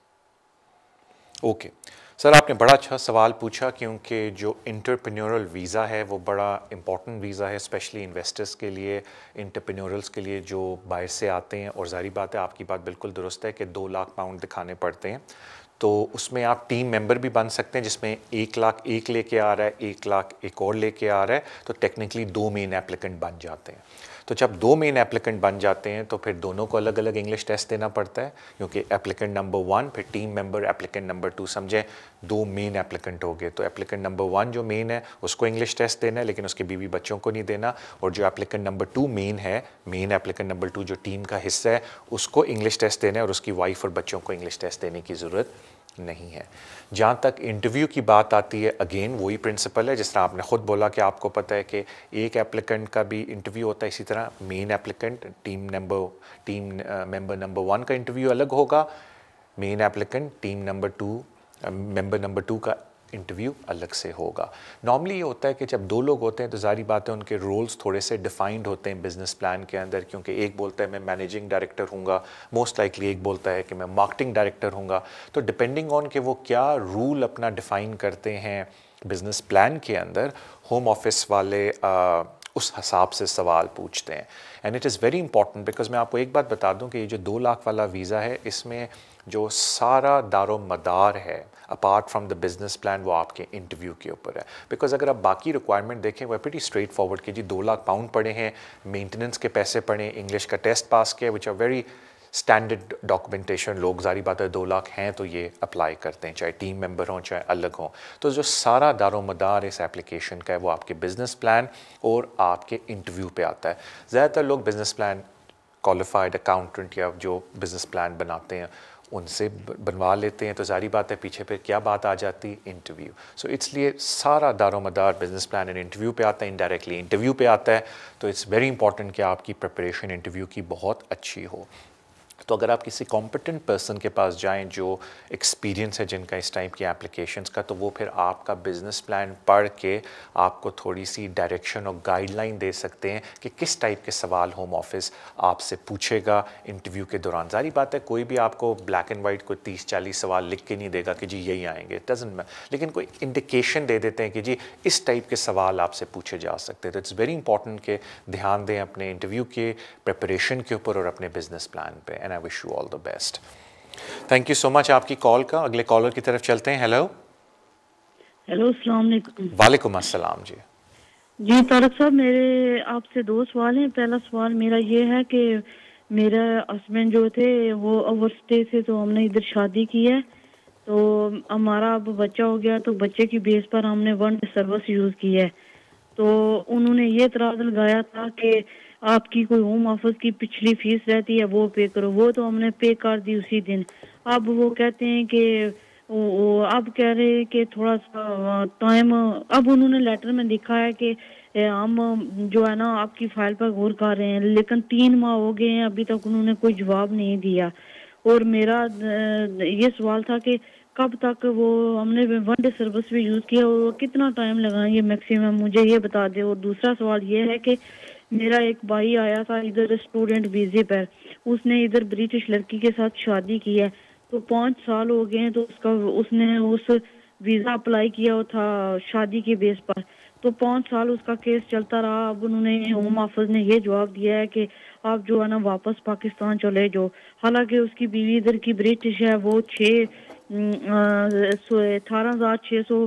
Okay sir, आपने बड़ा अच्छा सवाल पूछा, क्योंकि जो इंटरप्रेन्योरल वीज़ा है वो बड़ा इंपॉर्टेंट वीज़ा है, स्पेशली इन्वेस्टर्स के लिए, इंटरप्रेन्योरल्स के लिए जो बाहर से आते हैं। और जाहिर बात है, आपकी बात बिल्कुल दुरुस्त है कि 2 लाख पाउंड दिखाने पड़ते हैं। तो उसमें आप टीम मेंबर भी बन सकते हैं, जिसमें 1 लाख एक लेके आ रहा है, 1 लाख एक और लेके आ रहा है, तो टेक्निकली 2 मेन एप्लीकेंट बन जाते हैं। तो जब 2 मेन एप्लीकेंट बन जाते हैं तो फिर दोनों को अलग अलग इंग्लिश टेस्ट देना पड़ता है, क्योंकि एप्लीकेंट नंबर 1 फिर टीम मेंबर एप्लीकेंट नंबर 2, समझें 2 मेन एप्लीकेंट हो गए। तो एप्लीकेंट नंबर 1 जो मेन है उसको इंग्लिश टेस्ट देना है, लेकिन उसके बीवी बच्चों को नहीं देना। और जो एप्लीकेंट नंबर 2 मेन है, मेन एप्लीकेंट नंबर 2 जो टीम का हिस्सा है, उसको इंग्लिश टेस्ट देना है और उसकी वाइफ और बच्चों को इंग्लिश टेस्ट देने की ज़रूरत नहीं है। जहाँ तक इंटरव्यू की बात आती है, अगेन वही प्रिंसिपल है, जिस तरह आपने खुद बोला कि आपको पता है कि एक एप्लीकेंट का भी इंटरव्यू होता है, इसी तरह main applicant team member number 1 का इंटरव्यू अलग होगा, main applicant team member number 2 का इंटरव्यू अलग से होगा। नॉर्मली ये होता है कि जब 2 लोग होते हैं तो जारी बात है उनके रोल्स थोड़े से डिफाइंड होते हैं बिजनेस प्लान के अंदर, क्योंकि एक बोलता है मैं मैनेजिंग डायरेक्टर हूँगा, मोस्ट लाइकली एक बोलता है कि मैं मार्केटिंग डायरेक्टर हूँगा। तो डिपेंडिंग ऑन कि वो क्या रूल अपना डिफ़ाइन करते हैं बिजनेस प्लान के अंदर, होम ऑफिस वाले उस हिसाब से सवाल पूछते हैं। And it is very important, because मैं आपको एक बात बता दूं कि ये जो 2 लाख वाला वीज़ा है, इसमें जो सारा दारो मदार है apart from the business plan, वो आपके इंटरव्यू के ऊपर है। बिकॉज अगर आप बाकी रिक्वायरमेंट देखें, वो प्रीटी स्ट्रेट फॉरवर्ड कि जी 2 लाख पाउंड पड़े हैं, मेंटेनेंस के पैसे पड़े, इंग्लिश का टेस्ट पास किया, which are very standard documentation लोग ज़ाहिर बात है 2 लाख हैं तो ये अप्लाई करते हैं, चाहे टीम मेंबर हों चाहे अलग हों। तो जो सारा दारोमदार इस एप्लीकेशन का है वो आपके बिज़नेस प्लान और आपके इंटरव्यू पे आता है। ज़्यादातर लोग बिज़नेस प्लान क्वालिफाइड अकाउंटेंट या जो बिज़नेस प्लान बनाते हैं उनसे बनवा लेते हैं, तो ज़ाहिर बात है पीछे पे क्या बात आ जाती, इंटरव्यू। सो इसलिए सारा दारोमदार बिज़नेस प्लान एंड इंटरव्यू पे आता है, इनडायरेक्टली इंटरव्यू पे आता है। तो इट्स वेरी इंपॉर्टेंट कि आपकी प्रिपरेशन इंटरव्यू की बहुत अच्छी हो। तो अगर आप किसी कॉम्पिटेंट पर्सन के पास जाएं जो एक्सपीरियंस है जिनका इस टाइप की एप्लीकेशंस का, तो वो फिर आपका बिज़नेस प्लान पढ़ के आपको थोड़ी सी डायरेक्शन और गाइडलाइन दे सकते हैं कि किस टाइप के सवाल होम ऑफिस आपसे पूछेगा इंटरव्यू के दौरान। जारी बात है कोई भी आपको ब्लैक एंड वाइट कोई 30-40 सवाल लिख के नहीं देगा कि जी यही आएंगे, इट डजंट मैटर, लेकिन कोई इंडिकेशन दे देते हैं कि जी इस टाइप के सवाल आपसे पूछे जा सकते हैं। तो इट्स वेरी इंपॉर्टेंट कि ध्यान दें अपने इंटरव्यू के प्रिपरेशन के ऊपर और अपने बिजनेस प्लान पे। And I wish you all the best. Thank you so much आपकी कॉल का। अगले कॉलर की तरफ चलते हैं। हेलो। हेलो, अस्सलाम वालेकुम। वालेकुम अस्सलाम जी। जी तारक साहब, मेरे आपसे 2 सवाल हैं। पहला सवाल मेरा ये है कि मेरा हस्बैंड जो थे वो ओवरस्टे से, तो हमने इधर शादी की है, तो हमारा अब बच्चा हो गया, तो बच्चे की बेस पर हमने वन डे सर्विस यूज़ की है। तो उन्होंने ये एतराज़ लगाया था कि आपकी कोई होम ऑफिस की पिछली फीस रहती है वो पे करो, वो तो हमने पे कर दी उसी दिन। अब वो कहते हैं कि वो अब कह रहे हैं कि थोड़ा सा टाइम, अब उन्होंने लेटर में लिखा है कि हम जो है ना आपकी फाइल पर गौर कर रहे हैं, लेकिन 3 माह हो गए हैं अभी तक उन्होंने कोई जवाब नहीं दिया। और मेरा ये सवाल था कि कब तक वो हमने वन डे सर्विस भी यूज़ किया और कितना टाइम लगाएंगे मैक्सिमम, मुझे ये बता दे। और दूसरा सवाल ये है कि मेरा एक भाई आया था इधर स्टूडेंट वीज़े पर, उसने इधर ब्रिटिश लड़की के साथ शादी की है, तो 5 साल हो गए हैं, तो उसने उस वीज़ा अप्लाई किया था शादी के बेस पर, तो 5 साल उसका केस चलता रहा। अब उन्होंने होम ऑफिस ने ये जवाब दिया है कि आप जो है ना वापस पाकिस्तान चले जाओ। हालांकि उसकी बीवी इधर की ब्रिटिश है, वो 18,600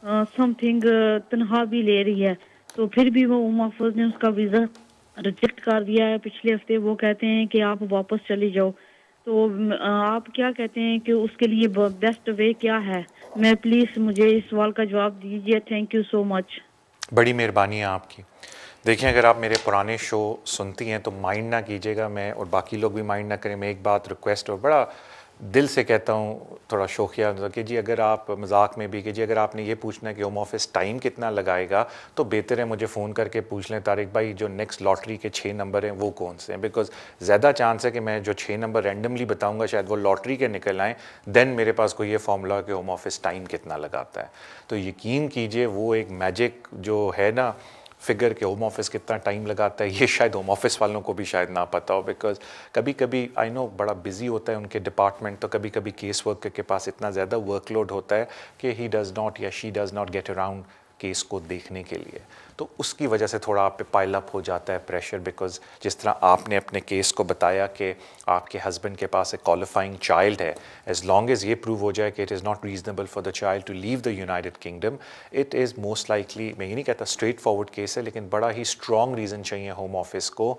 समथिंग तनख्वाह भी ले रही है, तो फिर भी वो होम ऑफिस ने उसका वीज़ा रिजेक्ट कर दिया है पिछले हफ्ते। वो कहते हैं कि आप वापस चली जाओ। तो आप क्या कहते हैं कि उसके लिए बेस्ट वे क्या है? मैं प्लीज़ मुझे इस सवाल का जवाब दीजिए। Thank you so much. बड़ी मेहरबानी है आपकी। देखिए अगर आप मेरे पुराने शो सुनती हैं तो माइंड ना कीजिएगा, मैं और बाकी लोग भी माइंड ना करें, मैं एक बात रिक्वेस्ट और बड़ा दिल से कहता हूँ, थोड़ा शौकिया कि जी अगर आप मजाक में भी कि जी अगर आपने ये पूछना है कि होम ऑफिस टाइम कितना लगाएगा, तो बेहतर है मुझे फ़ोन करके पूछ लें तारिक भाई जो नेक्स्ट लॉटरी के 6 नंबर हैं वो कौन से हैं, बिकॉज ज़्यादा चांस है कि मैं जो 6 नंबर रैंडमली बताऊँगा शायद वो लॉटरी के निकल आएँ, देन मेरे पास कोई ये फार्मूला कि होम ऑफिस टाइम कितना लगाता है। तो यकीन कीजिए वो एक मैजिक जो है ना फिगर के होम ऑफिस कितना टाइम लगाता है, ये शायद होम ऑफिस वालों को भी शायद ना पता हो, बिकॉज कभी कभी आई नो बड़ा बिजी होता है उनके डिपार्टमेंट, तो कभी कभी केस वर्क के पास इतना ज़्यादा वर्कलोड होता है कि ही डज़ नॉट या she does not get around case को देखने के लिए, तो उसकी वजह से थोड़ा आप पे पाइल अप हो जाता है प्रेशर। बिकॉज जिस तरह आपने अपने केस को बताया कि आपके हस्बैंड के पास एक क्वालिफाइंग चाइल्ड है, एज लॉन्ग एज ये प्रूव हो जाए कि it is not reasonable for the child to leave the United Kingdom, it is most likely, मैं ये नहीं कहता स्ट्रेट फॉरवर्ड केस है, लेकिन बड़ा ही स्ट्रॉन्ग रीज़न चाहिए होम ऑफिस को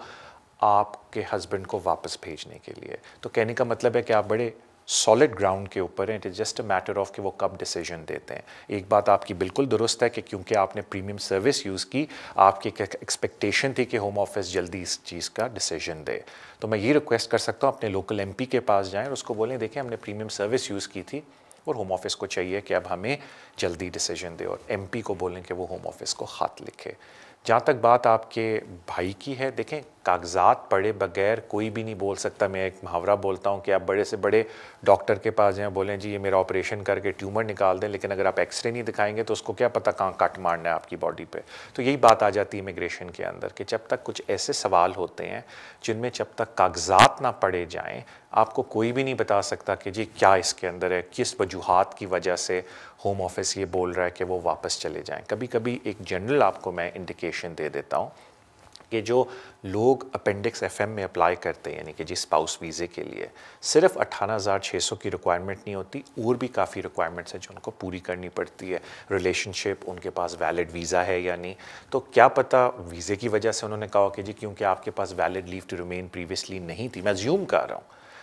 आपके हस्बैंड को वापस भेजने के लिए। तो कहने का मतलब है कि आप बड़े सॉलिड ग्राउंड के ऊपर हैं, it is just a matter of कि वो कब डिसीजन देते हैं। एक बात आपकी बिल्कुल दुरुस्त है कि क्योंकि आपने प्रीमियम सर्विस यूज़ की, आपकी एक एक्सपेक्टेशन थी कि होम ऑफिस जल्दी इस चीज़ का डिसीजन दे। तो मैं ये रिक्वेस्ट कर सकता हूँ अपने लोकल एमपी के पास जाएँ और उसको बोलें देखिए हमने प्रीमियम सर्विस यूज़ की थी और होम ऑफिस को चाहिए कि अब हमें जल्दी डिसीजन दे, और एमपी को बोलें कि वो होम ऑफिस को ख़त लिखे। जहाँ तक बात आपके भाई की है, देखें कागजात पढ़े बगैर कोई भी नहीं बोल सकता। मैं एक मुहावरा बोलता हूँ कि आप बड़े से बड़े डॉक्टर के पास जाएं, बोलें जी ये मेरा ऑपरेशन करके ट्यूमर निकाल दें, लेकिन अगर आप एक्सरे नहीं दिखाएंगे तो उसको क्या पता कहाँ कट मारना है आपकी बॉडी पे। तो यही बात आ जाती है इमिग्रेशन के अंदर कि जब तक कुछ ऐसे सवाल होते हैं जिनमें जब तक कागजात ना पढ़े जाएँ, आपको कोई भी नहीं बता सकता कि जी क्या इसके अंदर है, किस वजूहात की वजह से होम ऑफिस ये बोल रहा है कि वो वापस चले जाएं। कभी कभी एक जनरल आपको मैं इंडिकेशन दे देता हूँ कि जो लोग अपेंडिक्स एफएम में अप्लाई करते हैं, यानी कि जी स्पाउस वीज़े के लिए, सिर्फ 18,600 की रिक्वायरमेंट नहीं होती, और भी काफ़ी रिक्वायरमेंट्स हैं जो उनको पूरी करनी पड़ती है। रिलेशनशिप, उनके पास वैलिड वीज़ा है या नहीं, तो क्या पता वीज़े की वजह से उन्होंने कहा कि जी क्योंकि आपके पास valid leave to remain previously नहीं थी, मैं अज्यूम कर रहा हूँ,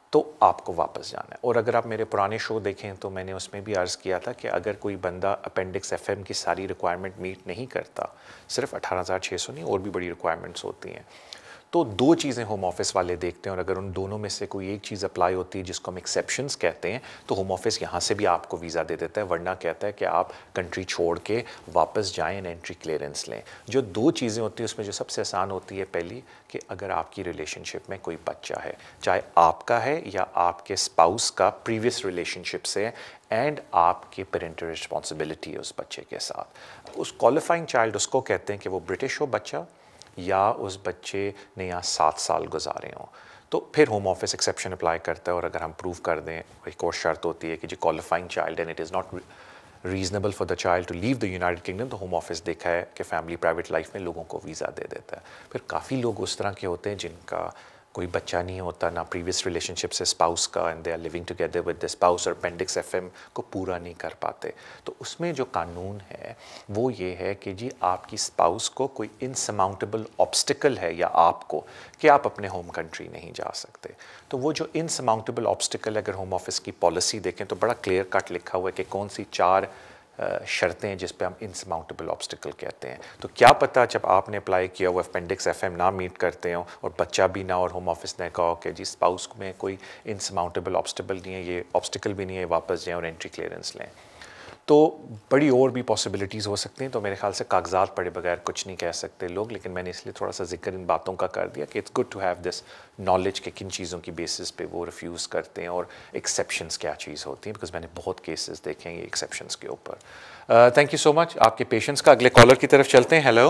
तो आपको वापस जाना है। और अगर आप मेरे पुराने शो देखें तो मैंने उसमें भी अर्ज़ किया था कि अगर कोई बंदा अपेंडिक्स एफएम की सारी रिक्वायरमेंट मीट नहीं करता, सिर्फ 18,600 नहीं और भी बड़ी रिक्वायरमेंट्स होती हैं, तो दो चीज़ें होम ऑफिस वाले देखते हैं और अगर उन दोनों में से कोई एक चीज़ अप्लाई होती है जिसको हम एक्सेप्शंस कहते हैं, तो होम ऑफिस यहाँ से भी आपको वीज़ा दे देता है, वरना कहता है कि आप कंट्री छोड़ के वापस जाएं, एंट्री क्लियरेंस लें। जो दो चीज़ें होती हैं उसमें जो सबसे आसान होती है, पहली कि अगर आपकी रिलेशनशिप में कोई बच्चा है, चाहे आपका है या आपके स्पाउस का प्रीवियस रिलेशनशिप से है, एंड आपके पेरेंटल रिस्पॉन्सिबिलिटी है उस बच्चे के साथ। उस क्वालिफाइंग चाइल्ड उसको कहते हैं कि वो ब्रिटिश हो बच्चा या उस बच्चे ने यहाँ 7 साल गुजारे हों, तो फिर होम ऑफिस एक्सेप्शन अप्लाई करता है। और अगर हम प्रूव कर दें, एक और शर्त होती है कि जो qualifying child and it is not reasonable for the child to leave the United Kingdom, तो होम ऑफिस देखा है कि फैमिली प्राइवेट लाइफ में लोगों को वीज़ा दे देता है। फिर काफ़ी लोग उस तरह के होते हैं जिनका कोई बच्चा नहीं होता, ना प्रीवियस रिलेशनशिप से स्पाउस का, and they are living together with the spouse, और अपेंडिक्स एफएम को पूरा नहीं कर पाते। तो उसमें जो कानून है वो ये है कि जी आपकी स्पाउस को कोई इनसमाउंटेबल ऑब्स्टिकल है या आपको, कि आप अपने होम कंट्री नहीं जा सकते। तो वो जो इनसमाउंटेबल ऑब्स्टिकल, अगर होम ऑफिस की पॉलिसी देखें तो बड़ा क्लियर कट लिखा हुआ है कि कौन सी 4 शर्तें हैं जिस पे हम इनसमाउंटेबल ऑब्स्टिकल कहते हैं। तो क्या पता जब आपने अप्लाई किया वो अपेंडिक्स एफएम ना मीट करते हो और बच्चा भी ना, और होम ऑफिस ने कहा कि जी स्पाउस में कोई इनसमाउंटेबल ऑब्स्टिकल नहीं है, ये ऑब्स्टिकल भी नहीं है, वापस जाएं और एंट्री क्लियरेंस लें। तो बड़ी और भी पॉसिबिलिटीज़ हो सकती हैं। तो मेरे ख्याल से कागजात पढ़े बगैर कुछ नहीं कह सकते लोग, लेकिन मैंने इसलिए थोड़ा सा जिक्र इन बातों का कर दिया कि it's good to have this knowledge कि किन चीज़ों की बेसिस पे वो रिफ्यूज़ करते हैं और एक्सेप्शंस क्या चीज़ होती हैं, बिकॉज मैंने बहुत केसेस देखे हैं ये एक्सेप्शंस के ऊपर। थैंक यू सो मच आपके पेशेंस का। अगले कॉलर की तरफ चलते हैं। हेलो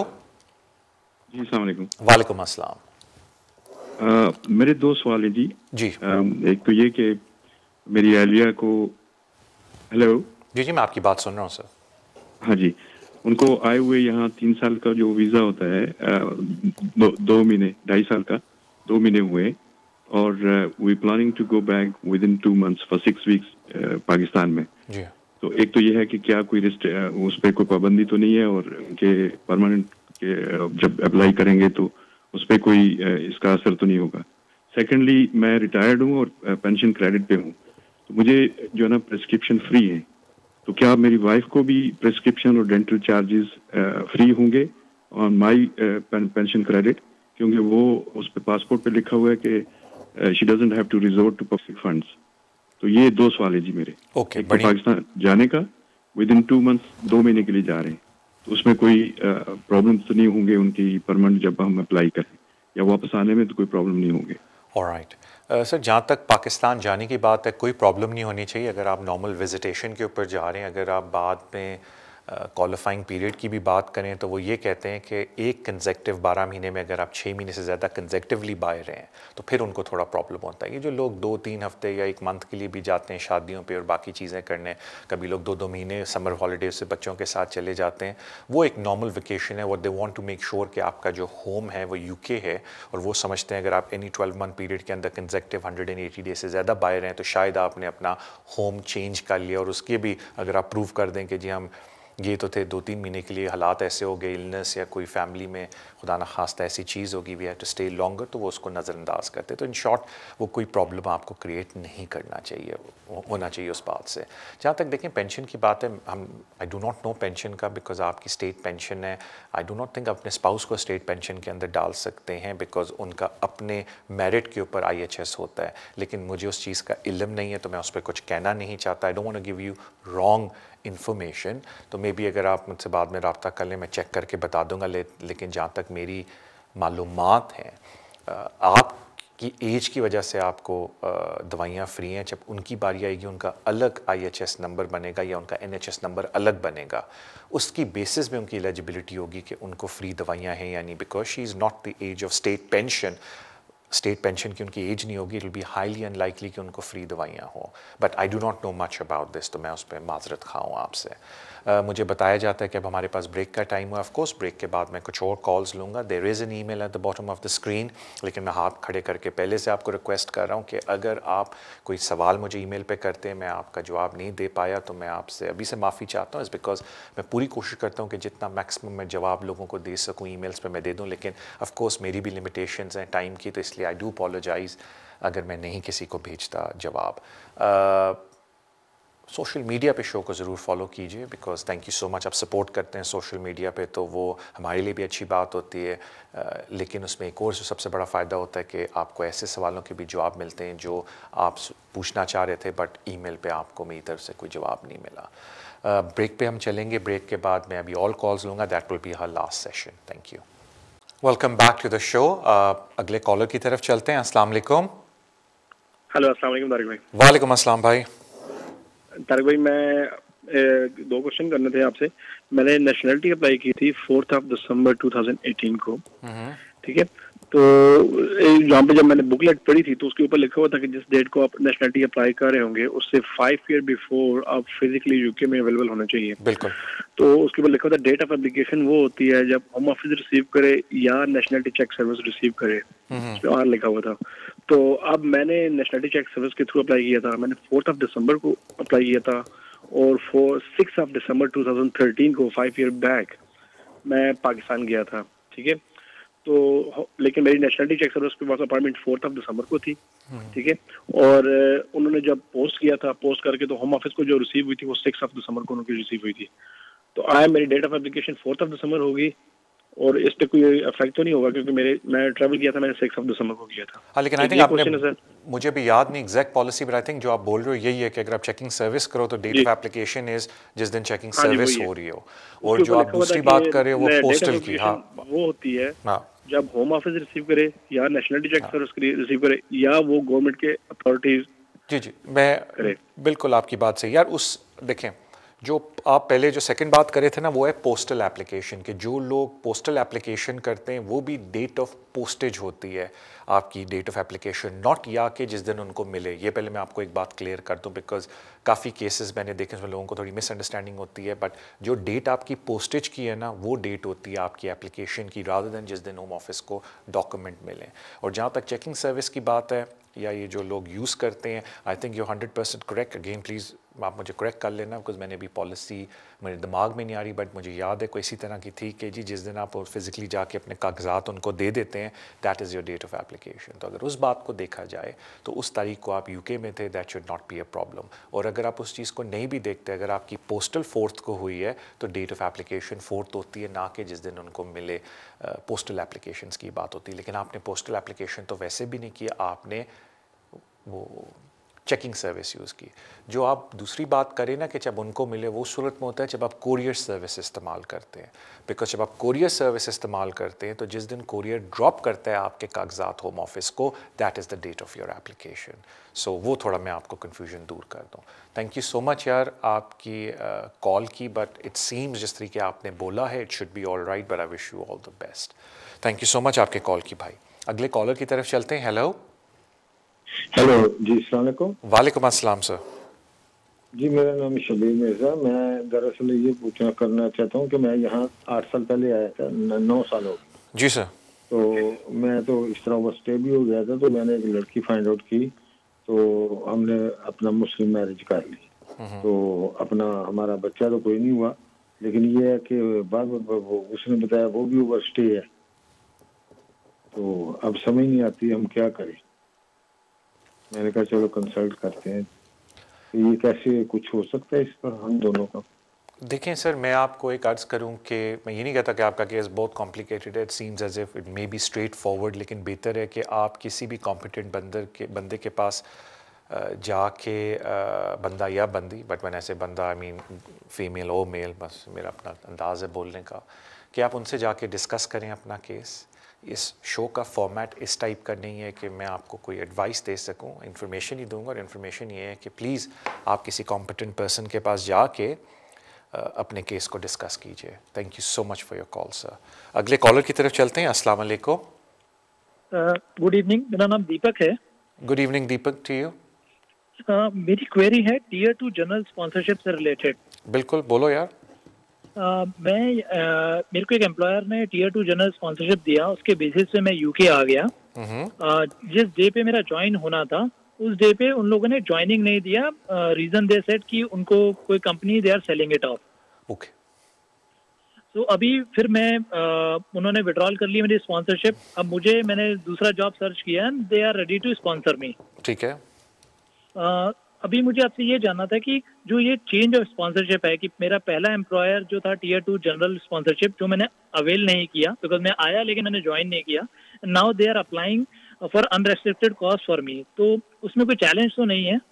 जी, अस्सलाम वालेकुम। वालेकुम अस्सलाम। मेरे 2 सवाल हैं जी। जी एक तो ये कि मेरी अहलिया को, हेलो जी जी मैं आपकी बात सुन रहा हूँ सर। हाँ जी, उनको आए हुए यहाँ 3 साल का जो वीज़ा होता है, 2 महीने, 2.5 साल का 2 महीने हुए, और we planning to go back within 2 months for 6 weeks Pakistan में। जी तो एक तो ये है कि क्या कोई उस पर कोई पाबंदी तो नहीं है, और उनके परमानेंट के जब अप्लाई करेंगे तो उस पर कोई इसका असर तो नहीं होगा। सेकेंडली, मैं रिटायर्ड हूँ और पेंशन क्रेडिट पे हूँ, तो मुझे जो है ना प्रिस्क्रिप्शन फ्री है, तो क्या मेरी वाइफ को भी प्रिस्क्रिप्शन और डेंटल चार्जेस फ्री होंगे ऑन माय पेंशन क्रेडिट, क्योंकि वो उस पे पासपोर्ट पे लिखा हुआ है कि she doesn't have to resort to public funds. तो ये 2 सवाल है जी मेरे। ओके, एक तो पाकिस्तान जाने का विद इन 2 मंथ्स, 2 महीने के लिए जा रहे हैं, तो उसमें कोई प्रॉब्लम तो नहीं होंगे उनकी परमानेंट जब हम अप्लाई करें, या वापस आने में तो कोई प्रॉब्लम नहीं होंगे। ऑलराइट सर, जहाँ तक पाकिस्तान जाने की बात है कोई प्रॉब्लम नहीं होनी चाहिए अगर आप नॉर्मल विजिटेशन के ऊपर जा रहे हैं। अगर आप बाद में क्वालिफाइंग पीरियड की भी बात करें तो वो ये कहते हैं कि एक कंसेक्टिव 12 महीने में अगर आप 6 महीने से ज़्यादा कंसेक्टिवली बाहर रहे हैं तो फिर उनको थोड़ा प्रॉब्लम होता है। ये जो लोग 2-3 हफ्ते या 1 मंथ के लिए भी जाते हैं शादियों पे और बाकी चीज़ें करने, कभी लोग 2-2 महीने समर हॉलीडेज से बच्चों के साथ चले जाते हैं, वो एक नॉर्मल वेकेशन है। वो they want to make sure कि आपका जो होम है वो यूके है, और वो समझते हैं अगर आप एनी 12 मंथ पीरियड के अंदर कंसेक्टिव 180 डेज से ज़्यादा बाहर हैं तो शायद आपने अपना होम चेंज कर लिया। और उसके भी अगर आप प्रूव कर दें कि जी हम ये तो थे 2-3 महीने के लिए, हालात ऐसे हो गए, इलनेस या कोई फैमिली में खुदा न खास्ता ऐसी चीज़ होगी, we have to stay longer, तो वो उसको नज़रअंदाज करते। तो इन शॉर्ट वो कोई प्रॉब्लम आपको क्रिएट नहीं करना चाहिए, होना चाहिए उस बात से। जहाँ तक देखें पेंशन की बात है, हम I do not know pension का, बिकॉज आपकी स्टेट पेंशन है। आई डू नॉट थिंक अपने स्पाउस को स्टेट पेंशन के अंदर डाल सकते हैं, बिकॉज उनका अपने मेरिट के ऊपर IHS होता है। लेकिन मुझे उस चीज़ का इल्म नहीं है तो मैं उस पर कुछ कहना नहीं चाहता। I don't want to give you wrong information. तो मे बी अगर आप मुझसे बाद में रब्ता कर लें, मैं चेक करके बता दूंगा। लेकिन जहाँ तक मेरी मालूमात हैं, आपकी एज की वजह से आपको दवाइयाँ फ्री हैं। जब उनकी बारी आएगी उनका अलग IHS नंबर बनेगा या उनका NHS नंबर अलग बनेगा, उसकी बेसिस में उनकी एलिजिबिलिटी होगी कि उनको फ्री दवाइयाँ हैं यानी, because she is not the age of state pension. State pension की उनकी एज नहीं होगी, it will be highly unlikely कि उनको फ्री दवाइयाँ हों। But I do not know much about this, तो मैं उस पर माजरत खाऊँ आपसे। मुझे बताया जाता है कि अब हमारे पास ब्रेक का टाइम हुआ। ऑफ कोर्स ब्रेक के बाद मैं कुछ और कॉल्स लूँगा। There is an email at the bottom of the screen, लेकिन मैं हाथ खड़े करके पहले से आपको रिक्वेस्ट कर रहा हूँ कि अगर आप कोई सवाल मुझे ईमेल पे करते हैं, मैं आपका जवाब नहीं दे पाया तो मैं आपसे अभी से माफ़ी चाहता हूँ। इस बिकॉज मैं पूरी कोशिश करता हूँ कि जितना मैक्सिमम मैं जवाब लोगों को दे सकूँ ईमेल्स पे मैं दे दूँ, लेकिन ऑफ कोर्स मेरी भी लिमिटेशंस हैं टाइम की, तो इसलिए आई डू अपोलोजाइज़ अगर मैं नहीं किसी को भेजता जवाब। सोशल मीडिया पे शो को ज़रूर फॉलो कीजिए, because thank you so much, आप सपोर्ट करते हैं सोशल मीडिया पे, तो वो हमारे लिए भी अच्छी बात होती है। लेकिन उसमें एक और जो सबसे बड़ा फ़ायदा होता है कि आपको ऐसे सवालों के भी जवाब मिलते हैं जो आप पूछना चाह रहे थे, बट ईमेल पे आपको मेरी तरफ से कोई जवाब नहीं मिला। ब्रेक पे हम चलेंगे, ब्रेक के बाद मैं अभी ऑल कॉल्स लूँगा, that will be her last session. Thank you. Welcome back to the show. अगले कॉलर की तरफ चलते हैं। अस्सलाम वालेकुम। हेलो, अस्सलाम वालेकुम तारिक भाई। वालेकुम अस्सलाम भाई। तारिक भाई, मैं 2 क्वेश्चन करने थे आपसे। मैंने नेशनलिटी अप्लाई की थी 4 दिसंबर 2018 को, ठीक है। तो यहाँ पे जब मैंने बुकलेट पढ़ी थी तो उसके ऊपर लिखा हुआ था कि जिस डेट को आप नेशनलिटी अप्लाई कर रहे होंगे उससे 5 ईयर बिफोर आप फिजिकली यूके में अवेलेबल होना चाहिए। बिल्कुल। तो उसके ऊपर लिखा हुआ था डेट ऑफ एप्लीकेशन वो होती है जब होम ऑफिस रिसीव करे या नेशनलिटी चेक सर्विस रिसीव करे, उसमें आर लिखा हुआ था। तो अब मैंने नेशनलिटी चेक सर्विस के थ्रू अप्लाई किया था, मैंने 4 दिसंबर को अप्लाई किया था, और 6 दिसंबर 2013 को 5 ईयर बैक मैं पाकिस्तान गया था, ठीक है। तो लेकिन मेरी नेशनलिटी चेक सर्विस के पास अपॉइंटमेंट 4 दिसंबर को थी, ठीक है। और उन्होंने जब पोस्ट किया था, पोस्ट करके तो होम ऑफिस को जो रिसीव हुई थी वो 6 दिसंबर को उनकी रिसीव हुई थी। तो आया मेरी डेट ऑफ एप्लीकेशन 4 दिसंबर होगी, और इस पे कोई इफेक्ट तो नहीं होगा क्योंकि मैं ट्रैवल किया था, मैंने 6 दिसंबर को किया था। हाँ, लेकिन आई थिंक आपने, मुझे भी याद नहीं exact policy, but I think जो आप बोल रहे हो यही है कि अगर आप चेकिंग सर्विस करो तो डेट ऑफ एप्लीकेशन इज जिस दिन चेकिंग सर्विस हो रही हो, और जो आप दूसरी बात कर रहे हो वो पोस्टल की, हाँ, वो होती है हाँ, जब होम ऑफिस रिसीव करे या नेशनलिटी चेक सर्विस रिसीव करे या वो गवर्नमेंट के अथॉरिटीज। जी, मैं बिल्कुल आपकी बात सही यार। उस देखें, जो आप पहले जो सेकंड बात करे थे ना, वो है पोस्टल एप्लीकेशन के। जो लोग पोस्टल एप्लीकेशन करते हैं वो भी डेट ऑफ पोस्टेज होती है आपकी डेट ऑफ एप्लीकेशन, नॉट या कि जिस दिन उनको मिले। ये पहले मैं आपको एक बात क्लियर कर दूं, बिकॉज काफ़ी केसेस मैंने देखे उसमें लोगों को थोड़ी मिसअंडरस्टैंडिंग होती है। बट जो डेट आपकी पोस्टेज की है ना, वो डेट होती है आपकी एप्लीकेशन की, रादर देन जिस दिन होम ऑफिस को डॉक्यूमेंट मिले। और जहाँ तक चेकिंग सर्विस की बात है या ये जो लोग यूज़ करते हैं, I think you 100% correct. Again please आप मुझे करेक्ट कर लेना, बिकॉज मैंने भी पॉलिसी मेरे दिमाग में नहीं आ रही, बट मुझे याद है कोई इसी तरह की थी कि जी जिस दिन आप फिज़िकली जाके अपने कागजात उनको दे देते हैं, that is your date of application. तो अगर उस बात को देखा जाए तो उस तारीख को आप यूके में थे, that should not be a problem. और अगर आप उस चीज़ को नहीं भी देखते, अगर आपकी पोस्टल 4th को हुई है तो डेट ऑफ एप्लीकेशन 4th होती है, ना कि जिस दिन उनको मिले। पोस्टल एप्लीकेशंस की बात होती है, लेकिन आपने पोस्टल एप्लीकेशन तो वैसे भी नहीं किया, आपने वो चेकिंग सर्विस यूज़ की। जो आप दूसरी बात करें ना कि जब उनको मिले, वो सूरत में होता है जब आप कोरियर सर्विस इस्तेमाल करते हैं। बिकॉज जब आप कोरियर सर्विस इस्तेमाल करते हैं तो जिस दिन कोरियर ड्रॉप करता है आपके कागजात होम ऑफिस को, that is the date of your application. So वो थोड़ा मैं आपको कन्फ्यूजन दूर कर दूँ। थैंक यू सो मच यार आपकी कॉल की, बट इट सीम्स जिस तरीके आपने बोला है it should be all right, but I wish you all the best. Thank you so much आपके कॉल की भाई। अगले कॉलर की तरफ चलते हैं। हेलो हेलो जी, अस्सलाम वालेकुम। वालेकुम अस्सलाम सर। जी, मेरा नाम शबीर मिर्ज़ा। मैं दरअसल ये पूछना करना चाहता हूँ कि मैं यहाँ 8 साल पहले आया था, 9 साल हो गए। जी सर। तो मैं तो इस तरह ओवरस्टे भी हो गया था, तो मैंने एक लड़की फाइंड आउट की, तो हमने अपना मुस्लिम मैरिज कर ली। तो अपना हमारा बच्चा तो कोई नहीं हुआ, लेकिन ये है कि बाद उसने बताया वो भी ओवरस्टे है। तो अब समझ नहीं आती हम क्या करें। मैंने कहा चलो कंसल्ट करते हैं, तो ये कैसे कुछ हो सकता है इस पर हम दोनों का। देखें सर, मैं आपको एक अर्ज़ करूं कि मैं ये नहीं कहता कि आपका केस बहुत कॉम्प्लिकेटेड है, it seems as if it may be straightforward, लेकिन बेहतर है कि आप किसी भी कॉम्पिटेंट बंदे के पास जाके, बंदा या बंदी, बट मैंने ऐसे बंदा आई मीन फीमेल और मेल, बस मेरा अपना अंदाज़ है बोलने का, कि आप उनसे जाके डिस्कस करें अपना केस। इस शो का फॉर्मेट इस टाइप का नहीं है कि मैं आपको कोई एडवाइस दे सकूं, इन्फॉर्मेशन ही दूंगा। और इन्फॉर्मेशन ये है कि प्लीज़ आप किसी कॉम्पिटेंट पर्सन के पास जाके अपने केस को डिस्कस कीजिए। Thank you so much for your call sir. अगले कॉलर की तरफ चलते हैं। अस्सलाम वालेकुम। गुड इवनिंग, मेरा नाम दीपक है। Good evening Deepak, to you. मेरी क्वेरी है टीयर 2 जनरल स्पॉन्सरशिप से रिलेटेड। बिल्कुल, बोलो यार। मेरे को एक एम्प्लॉयर ने टीयर 2 जनरल स्पॉन्सरशिप दिया, उसके बेसिस पे मैं यूके आ गया। जिस डे पे मेरा ज्वाइन होना था उस डे पे उन लोगों ने ज्वाइनिंग नहीं दिया। रीजन दे सेड कि उनको कोई company they are selling it off. Okay. तो अभी फिर मैं उन्होंने विड्रॉल कर ली मेरी स्पॉन्सरशिप। अब मैंने दूसरा जॉब सर्च किया and they are ready to sponsor me. ठीक है। अभी मुझे आपसे ये जानना था कि जो ये चेंज ऑफ स्पॉन्सरशिप है कि मेरा पहला एम्प्लॉयर जो था टीयर 2 जनरल स्पॉन्सरशिप, जो मैंने अवेल नहीं किया बिकॉज मैं आया लेकिन मैंने ज्वाइन नहीं किया, now they are applying for unrestricted cost for me, तो उसमें कोई चैलेंज तो नहीं है?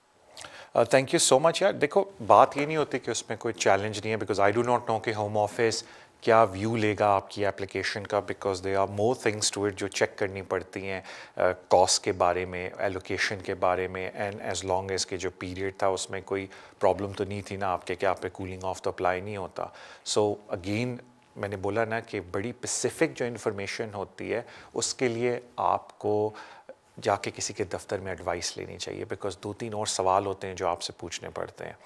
थैंक यू सो मच यार। देखो, बात ये नहीं होती कि उसमें कोई चैलेंज नहीं है, because I do not know कि होम ऑफिस क्या व्यू लेगा आपकी एप्लीकेशन का, because they are more things to it जो चेक करनी पड़ती हैं, कॉस्ट के बारे में, एलोकेशन के बारे में, एंड एज लॉन्ग एज के जो पीरियड था उसमें कोई प्रॉब्लम तो नहीं थी ना आपके कि आप पे कूलिंग ऑफ तो अप्लाई नहीं होता। सो अगेन मैंने बोला ना कि बड़ी स्पेसिफिक जो इन्फॉर्मेशन होती है उसके लिए आपको जाके किसी के दफ्तर में एडवाइस लेनी चाहिए, बिकॉज 2-3 और सवाल होते हैं जो आपसे पूछने पड़ते हैं।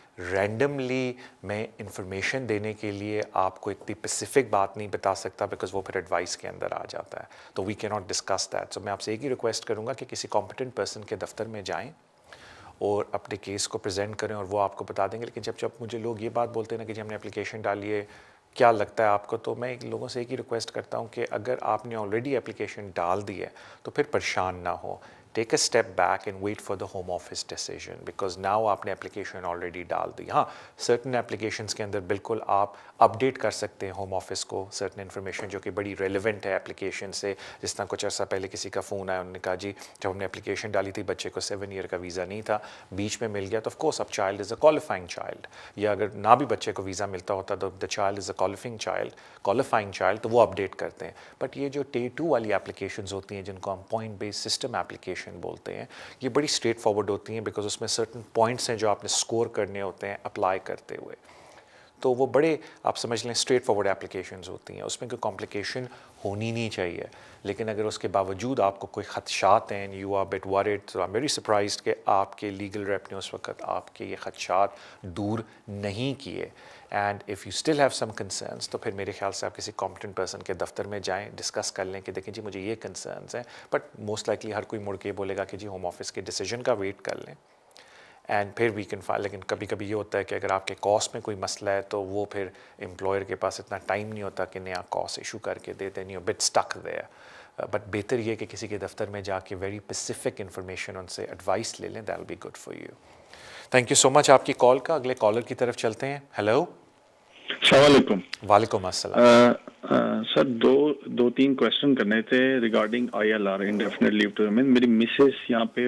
रैंडमली मैं इंफॉर्मेशन देने के लिए आपको इतनी स्पेसिफिक बात नहीं बता सकता, बिकॉज वो फिर एडवाइस के अंदर आ जाता है, तो we can not discuss that. So मैं आपसे एक ही रिक्वेस्ट करूँगा कि किसी कॉम्पिटेंट पर्सन के दफ्तर में जाएँ और अपने केस को प्रेजेंट करें और वो आपको बता देंगे। लेकिन जब मुझे लोग ये बात बोलते हैं ना कि जी हमने एप्लीकेशन डाली है, क्या लगता है आपको, तो मैं लोगों से एक ही रिक्वेस्ट करता हूँ कि अगर आपने ऑलरेडी एप्लीकेशन डाल दी है तो फिर परेशान ना हो। Take a step back and wait for the home office decision, because now आपने एप्लीकेशन ऑलरेडी डाल दी। हाँ, सर्टन एप्लीकेशंस के अंदर बिल्कुल आप अपडेट कर सकते हैं होम ऑफिस को सर्टन इन्फॉर्मेशन जो कि बड़ी रेलिवेंट है एप्लीकेशन से। जिस तरह कुछ अर्सा पहले किसी का फ़ोन आया, उन्होंने कहा जी जब हमने एप्लीकेशन डाली थी बच्चे को 7 ईयर का वीज़ा नहीं था, बीच में मिल गया, तो ऑफकोर्स अब child is a qualifying child, या अगर ना भी बच्चे को वीज़ा मिलता होता तो the child is a qualifying child, तो वो अपडेट करते हैं। बट ये जो टियर 2 वाली एप्लीकेशंस होती हैं जिनको हम पॉइंट बेस्ड सिस्टम एप्लीकेशन बोलते हैं, ये बड़ी स्ट्रेट फॉरवर्ड होती हैं, बिकॉज उसमें सर्टन पॉइंट्स हैं जो आपने स्कोर करने होते हैं अप्लाई करते हुए, तो वो बड़े आप समझ लें स्ट्रेट फॉरवर्ड एप्लीकेशंस होती हैं, उसमें कोई कॉम्प्लिकेशन होनी नहीं चाहिए। लेकिन अगर उसके बावजूद आपको कोई खदशात हैं, यू आर बिट वरीड, तो आई एम वेरी सरप्राइज्ड कि आपके लीगल रेप ने उस वक्त आपके ये खदशात दूर नहीं किए। And if you still have some concerns, तो फिर मेरे ख्याल से आप किसी कॉम्पिटेंट पर्सन के दफ्तर में जाएं, डिस्कस कर लें कि देखें जी मुझे ये कंसर्न्स हैं, बट मोस्ट लाइकली हर कोई मुड़ के बोलेगा कि जी होम ऑफिस के डिसीजन का वेट कर लें एंड फिर वी कैन फाइल। लेकिन कभी कभी ये होता है कि अगर आपके कॉस्ट में कोई मसला है तो वो फिर एम्प्लॉयर के पास इतना टाइम नहीं होता कि नया कॉस्ट इशू करके दे दें, you bit stuck there. But बेहतर ये कि किसी के दफ्तर में जाके वेरी स्पेसिफिक इन्फॉर्मेशन उनसे एडवाइस ले लें, that will be good for you. Thank you so much आपकी कॉल का। अगले कॉलर की तरफ चलते हैं। हेलो। अस्सलाम वालेकुम अस्सलाम। सर, दो तीन क्वेश्चन करने थे regarding ILR, indefinite leave to remain. मेरी मिसेस यहाँ पे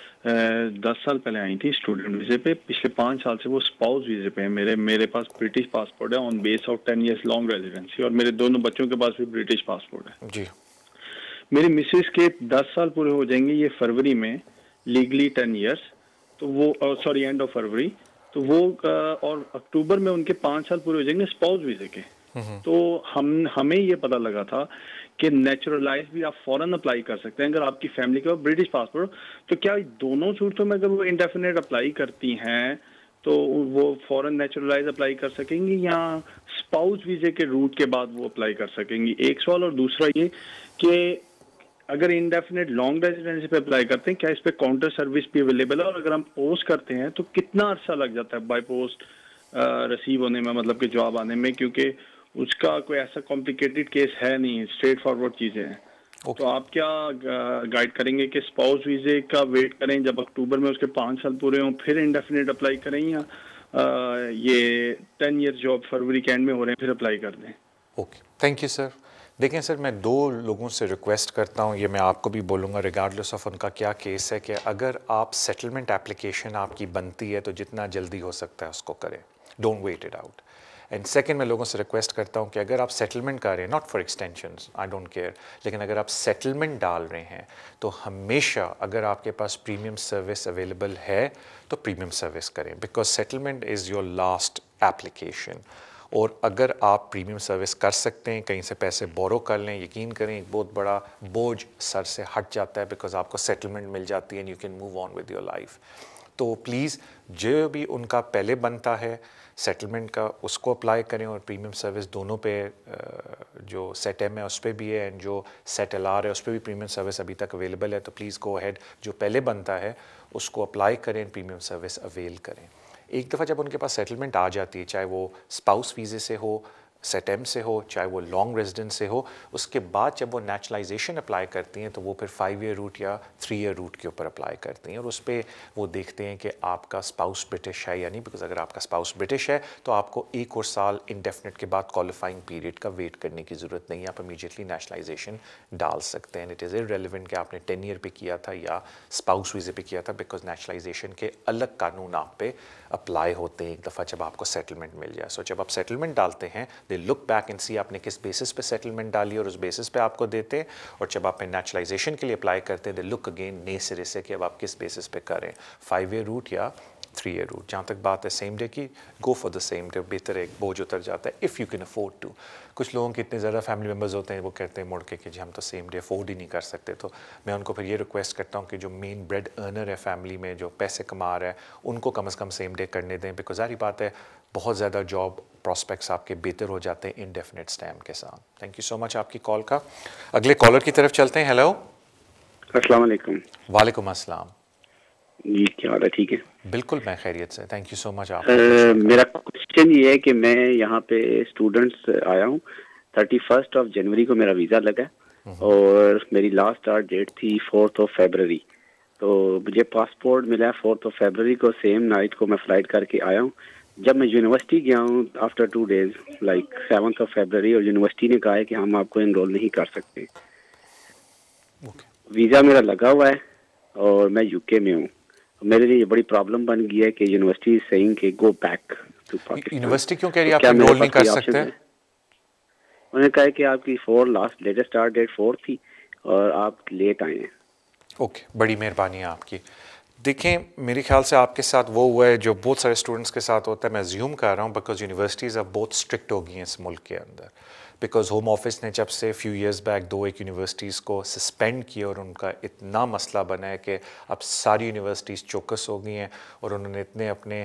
10 साल पहले आई थी स्टूडेंट वीजे पे, पिछले 5 साल से वो स्पाउस वीजे पे है। मेरे पास ब्रिटिश पासपोर्ट है on base of 10 years long residency, और मेरे दोनों बच्चों के पास भी ब्रिटिश पासपोर्ट है जी। मेरी मिसेस के 10 साल पूरे हो जाएंगे ये फरवरी में, लीगली 10 years, तो वो सॉरी एंड ऑफ फरवरी, तो वो और अक्टूबर में उनके 5 साल पूरे हो जाएंगे स्पाउस वीजे के। तो हमें ये पता लगा था कि नेचुरलाइज भी आप फॉरेन अप्लाई कर सकते हैं अगर आपकी फैमिली के पास ब्रिटिश पासपोर्ट। तो क्या दोनों सूरतों में अगर वो इंडेफिनिट अप्लाई करती हैं तो वो फॉरेन नेचुरलाइज अप्लाई कर सकेंगी या स्पाउस वीजे के रूट के बाद वो अप्लाई कर सकेंगी? एक सवाल। और दूसरा ये कि अगर इंडेफिनिट लॉन्ग रेजिडेंसी पे अप्लाई करते हैं क्या इस पे काउंटर सर्विस भी अवेलेबल है? और अगर हम पोस्ट करते हैं तो कितना अरसा लग जाता है बाय पोस्ट रिसीव होने में, मतलब कि जवाब आने में? क्योंकि उसका कोई ऐसा कॉम्प्लिकेटेड केस है नहीं, स्ट्रेट फॉरवर्ड चीजें हैं। तो आप क्या गाइड करेंगे कि स्पाउस वीजे का वेट करें जब अक्टूबर में उसके 5 साल पूरे हों फिर इंडेफिनिट अप्लाई करें, या ये 10 years जॉब फरवरी के एंड में हो रहे हैं फिर अप्लाई कर दें? Okay, thank you sir. देखें सर, मैं 2 लोगों से रिक्वेस्ट करता हूँ, ये मैं आपको भी बोलूँगा रिगार्डलेस ऑफ उनका क्या केस है, कि अगर आप सेटलमेंट एप्लीकेशन आपकी बनती है तो जितना जल्दी हो सकता है उसको करें, don't wait it out. And second, मैं लोगों से रिक्वेस्ट करता हूँ कि अगर आप सेटलमेंट कर रहे हैं, not for extensions, I don't care, लेकिन अगर आप सेटलमेंट डाल रहे हैं तो हमेशा अगर आपके पास प्रीमियम सर्विस अवेलेबल है तो प्रीमियम सर्विस करें, because settlement is your last application. और अगर आप प्रीमियम सर्विस कर सकते हैं, कहीं से पैसे बोरो कर लें, यकीन करें एक बहुत बड़ा बोझ सर से हट जाता है, बिकॉज आपको सेटलमेंट मिल जाती है and you can move on with your life. तो प्लीज़ जो भी उनका पहले बनता है सेटलमेंट का उसको अप्लाई करें, और प्रीमियम सर्विस दोनों पे जो सेट एम है उस पर भी है एंड जो सेट LR है उस पर भी प्रीमियम सर्विस अभी तक अवेलेबल है। तो प्लीज़ गो अहेड, जो पहले बनता है उसको अप्लाई करें, प्रीमियम सर्विस अवेल करें। एक दफ़ा जब उनके पास सेटलमेंट आ जाती है, चाहे वो स्पाउस वीज़े से हो सेट एम से हो, चाहे वो लॉन्ग रेजिडेंस से हो, उसके बाद जब वो नेशनलाइजेशन अप्लाई करती हैं तो वो फिर 5 ईयर रूट या 3 ईयर रूट के ऊपर अप्लाई करती हैं, और उस पर वो देखते हैं कि आपका स्पाउस ब्रिटिश है या नहीं, बिकॉज अगर आपका स्पाउस ब्रिटिश है तो आपको 1 और साल इंडेफिनिट के बाद क्वालिफाइंग पीरियड का वेट करने की ज़रूरत नहीं है, आप इमीडिएटली नेशनलाइजेशन डाल सकते हैं। इट इज़ इररेलेवेंट कि आपने 10 ईयर पे किया था या स्पाउस वीज़े पे किया था, बिकॉज नेशनलाइजेशन के अलग कानून आप पे अप्लाई होते हैं एक दफ़ा जब आपको सेटलमेंट मिल जाए। सो जब आप सेटलमेंट डालते हैं, they look back and see आपने किस बेसिस पे सेटलमेंट डाली और उस बेसिस पे आपको देते हैं, और जब आप नेचुरलाइजेशन के लिए अप्लाई करते हैं, दे लुक अगेन नए सिरे से कि अब आप किस बेसिस पे करें, 5 ईयर रूट या 3 ईयर रूट। जहाँ तक बात है सेम डे की, go for the same day, बेहतर एक बोझ उतर जाता है if you can afford to. कुछ लोगों के इतने ज़्यादा फैमिली मेम्बर्स होते हैं वो कहते हैं मुड़ के कि जी हम तो सेम डे अफोर्ड ही नहीं कर सकते, तो मैं उनको फिर ये रिक्वेस्ट करता हूँ कि जो मेन ब्रेड अर्नर है फैमिली में, जो पैसे कमा रहा है, उनको कम से कम सेम डे करने दें, बिकॉज सारी बात है बहुत ज़्यादा जॉब प्रॉस्पेक्ट्स आपके बेहतर हो जाते हैं इंडेफिनिट स्टैम्प के साथ। थैंक यू सो मच आपकी कॉल का। अगले कॉलर की तरफ चलते हैं। हेलो, अस्सलाम वालेकुम। वालेकुम अस्सलाम जी, क्या हाल है? ठीक है, बिल्कुल मैं खैरियत से। थैंक यू सो मच आप। मेरा क्वेश्चन ये है कि मैं यहाँ पे स्टूडेंट्स आया हूँ, 31 जनवरी को मेरा वीज़ा लगा और मेरी लास्ट स्टार्ट डेट थी 4 फरवरी। तो मुझे पासपोर्ट मिला 4 फरवरी को, सेम नाइट को मैं फ़्लाइट करके आया हूँ। जब मैं यूनिवर्सिटी गया हूँ आफ्टर 2 डेज़ लाइक 7 फरवरी, और यूनिवर्सिटी ने कहा है कि हम आपको एनरोल नहीं कर सकते। वीज़ा मेरा लगा हुआ है और मैं यूके में हूँ। मेरे लिए ये बड़ी प्रॉब्लम बन गई है कि यूनिवर्सिटी इज सेइंग कि go back to Pakistan. University क्यों कह रही है आप एनरोल नहीं कर सकते? उन्होंने कहा है कि आपकी 4 लास्ट लेटेस्ट स्टार्ट डेट 4 थी और आप लेट आए हैं। ओके, बड़ी मेहरबानी है आपकी। देखें, मेरे ख्याल से आपके साथ वो हुआ है जो बहुत सारे स्टूडेंट्स के साथ होता है। मैं अज्यूम कर रहा हूँ बिकॉज यूनिवर्सिटीज़ अब बहुत स्ट्रिक्ट हो गई हैं इस मुल्क के अंदर, बिकॉज होम ऑफिस ने जब से फ्यू इयर्स बैक 2-1 यूनिवर्सिटीज़ को सस्पेंड किया और उनका इतना मसला बना है कि अब सारी यूनिवर्सिटीज़ चौकस हो गई हैं, और उन्होंने इतने अपने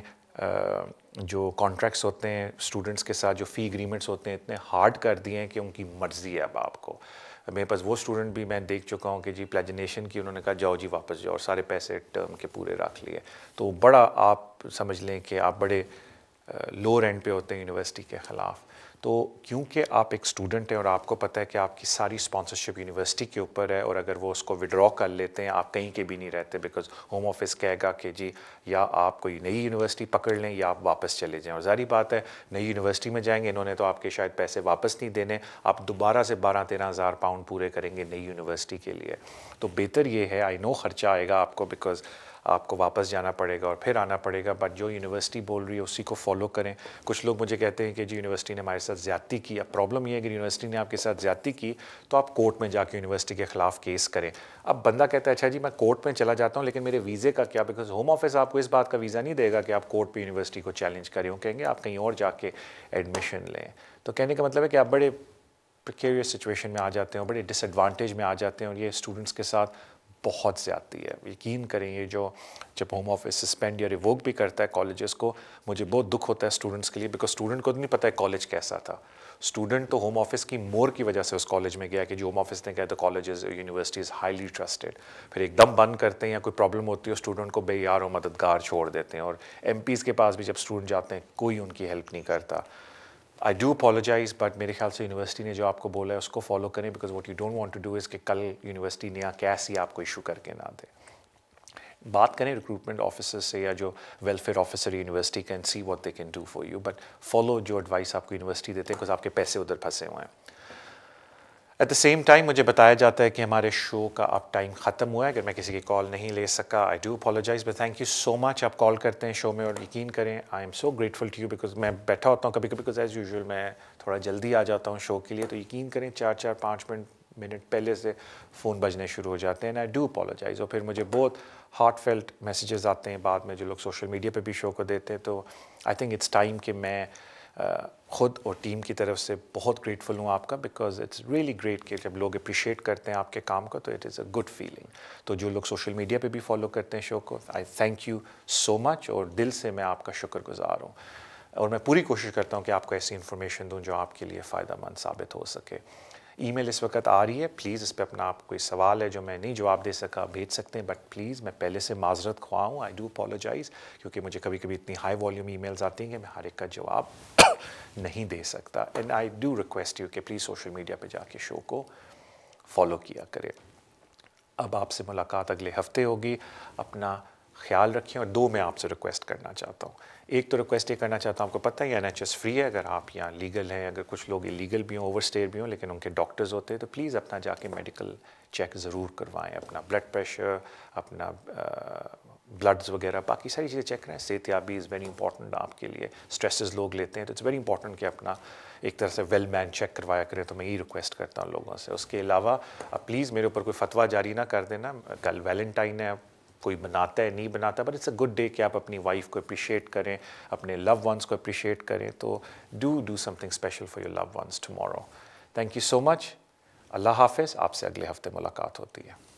जो कॉन्ट्रैक्ट्स होते हैं स्टूडेंट्स के साथ, जो फ़ी एग्रीमेंट्स होते हैं, इतने हार्ड कर दिए हैं कि उनकी मर्ज़ी है अब आपको। मेरे पास वो स्टूडेंट भी मैं देख चुका हूँ कि जी प्लेजिनेशन की, उन्होंने कहा जाओ जी वापस जाओ, और सारे पैसे टर्म के पूरे रख लिए। तो बड़ा आप समझ लें कि आप बड़े लोअर एंड पे होते हैं यूनिवर्सिटी के ख़िलाफ़। तो क्योंकि आप एक स्टूडेंट हैं और आपको पता है कि आपकी सारी स्पॉन्सरशिप यूनिवर्सिटी के ऊपर है, और अगर वो उसको विड्रॉ कर लेते हैं आप कहीं के भी नहीं रहते, बिकॉज होम ऑफिस कहेगा कि जी या आप कोई नई यूनिवर्सिटी पकड़ लें या आप वापस चले जाएं। और ज़ाहिर बात है नई यूनिवर्सिटी में जाएंगे, इन्होंने तो आपके शायद पैसे वापस नहीं देने, आप दोबारा से 12-13 हज़ार पाउंड पूरे करेंगे नई यूनिवर्सिटी के लिए। तो बेहतर ये है, आई नो ख़र्चा आएगा आपको, बिकॉज आपको वापस जाना पड़ेगा और फिर आना पड़ेगा, बट जो यूनिवर्सिटी बोल रही है उसी को फॉलो करें। कुछ लोग मुझे कहते हैं कि जी यूनिवर्सिटी ने हमारे साथ ज़्यादती की। अब प्रॉब्लम ये है कि यूनिवर्सिटी ने आपके साथ ज़्यादती की तो आप कोर्ट में जाके यूनिवर्सिटी के ख़िलाफ़ केस करें। अब बंदा कहता है अच्छा जी मैं कोर्ट में चला जाता हूँ, लेकिन मेरे वीज़े का क्या? बिकॉज होम ऑफिस आपको इस बात का वीज़ा नहीं देगा कि आप कोर्ट पर यूनिवर्सिटी को चैलेंज करें, वो कहेंगे आप कहीं और जाके एडमिशन लें। तो कहने का मतलब है कि आप बड़े प्रिकेरियस सिचुएशन में आ जाते हैं, बड़े डिसएडवांटेज में आ जाते हैं, और ये स्टूडेंट्स के साथ बहुत ज़्यादती है। यकीन करें, ये जो जब होम ऑफिस सस्पेंड या रिवोक भी करता है कॉलेजेस को, मुझे बहुत दुख होता है स्टूडेंट्स के लिए, बिकॉज स्टूडेंट को तो नहीं पता है कॉलेज कैसा था। स्टूडेंट तो होम ऑफिस की मोर की वजह से उस कॉलेज में गया कि जो होम ऑफिस ने कहा था कॉलेजेस यूनिवर्सिटीज़ हाईली ट्रस्टेड, फिर एकदम बंद करते हैं या कोई प्रॉब्लम होती है स्टूडेंट को बेयार और मददगार छोड़ देते हैं। और एमपीज़ के पास भी जब स्टूडेंट जाते हैं कोई उनकी हेल्प नहीं करता। आई डू अपोलोजाइज़, बट मेरे ख्याल से यूनिवर्सिटी ने जो आपको बोला है उसको फॉलो करें, because what you don't want to do is कि कल यूनिवर्सिटी नया कैस ही आपको इशू करके ना दे। बात करें रिक्रूटमेंट ऑफिसर से या जो welfare officer university can see what they can do for you, but follow जो एडवाइस आपको यूनिवर्सिटी देते हैं, बिकॉज आपके पैसे उधर फंसे हुए हैं। एट द सेम टाइम मुझे बताया जाता है कि हमारे शो का अब टाइम ख़त्म हुआ है। अगर मैं किसी की कॉल नहीं ले सका, I do apologise, but thank you so much. आप कॉल करते हैं शो में, और यकीन करें I am so grateful to you, because मैं बैठा होता हूँ कभी कभी, बिकॉज एज़ यूजुअल मैं थोड़ा जल्दी आ जाता हूँ शो के लिए, तो यकीन करें 4-5 मिनट पहले से फ़ोन बजने शुरू हो जाते हैं। I do apologise. और फिर मुझे बहुत हार्ट फेल्ट मैसेजेस आते हैं बाद में, जो लोग सोशल मीडिया पे भी शो को देते हैं। तो आई थिंक इट्स टाइम कि मैं ख़ुद और टीम की तरफ से बहुत ग्रेटफुल हूँ आपका, बिकॉज इट्स रियली ग्रेट कि जब लोग अप्रिशिएट करते हैं आपके काम को, तो it is a good feeling. तो जो लोग सोशल मीडिया पे भी फॉलो करते हैं शो को, I thank you so much, और दिल से मैं आपका शुक्रगुजार हूँ। और मैं पूरी कोशिश करता हूँ कि आपको ऐसी इन्फॉर्मेशन दूँ जो आपके लिए फ़ायदेमंद साबित हो सके। ईमेल इस वक्त आ रही है, प्लीज़ इस पर अपना आप कोई सवाल है जो मैं नहीं जवाब दे सका भेज सकते हैं, बट प्लीज़ मैं पहले से माजरत ख्वाह हूँ। आई डू अपोलोजाइज़, क्योंकि मुझे कभी कभी इतनी हाई वॉल्यूम ईमेल्स आती हैं कि मैं हर एक का जवाब नहीं दे सकता। And I do request you कि प्लीज़ सोशल मीडिया पे जाके शो को फॉलो किया करें। अब आपसे मुलाकात अगले हफ्ते होगी, अपना ख्याल रखें। और दो मैं आपसे रिक्वेस्ट करना चाहता हूँ। एक तो रिक्वेस्ट ये करना चाहता हूँ, आपको पता है NHS फ्री है, अगर आप यहाँ लीगल हैं, अगर कुछ लोग इलीगल भी हों, ओवरस्टेड भी हों, लेकिन उनके डॉक्टर्स होते हैं, तो प्लीज़ अपना जाके मेडिकल चेक ज़रूर करवाएं, अपना ब्लड प्रेशर, अपना ब्लड्स वगैरह, बाकी सारी चीज़ें चेक करें। सेहतयाबी इज़ वेरी इंपॉर्टेंट आपके लिए। स्ट्रेसेस लोग लेते हैं तो इट्स वेरी इंपॉर्टेंट कि अपना एक तरह से वेल मैन चेक करवाया करें। तो मैं यही रिक्वेस्ट करता हूँ लोगों से। उसके अलावा प्लीज़ मेरे ऊपर कोई फतवा जारी ना कर देना। कल वैलेंटाइन है, कोई बनाता है नहीं बनाता, but it's a good day कि आप अपनी वाइफ को अप्रिशिएट करें, अपने लव वंस को अप्रिशिएट करें। तो do something special for your love ones tomorrow. Thank you so much. अल्लाह हाफिज़। आपसे अगले हफ्ते मुलाकात होती है।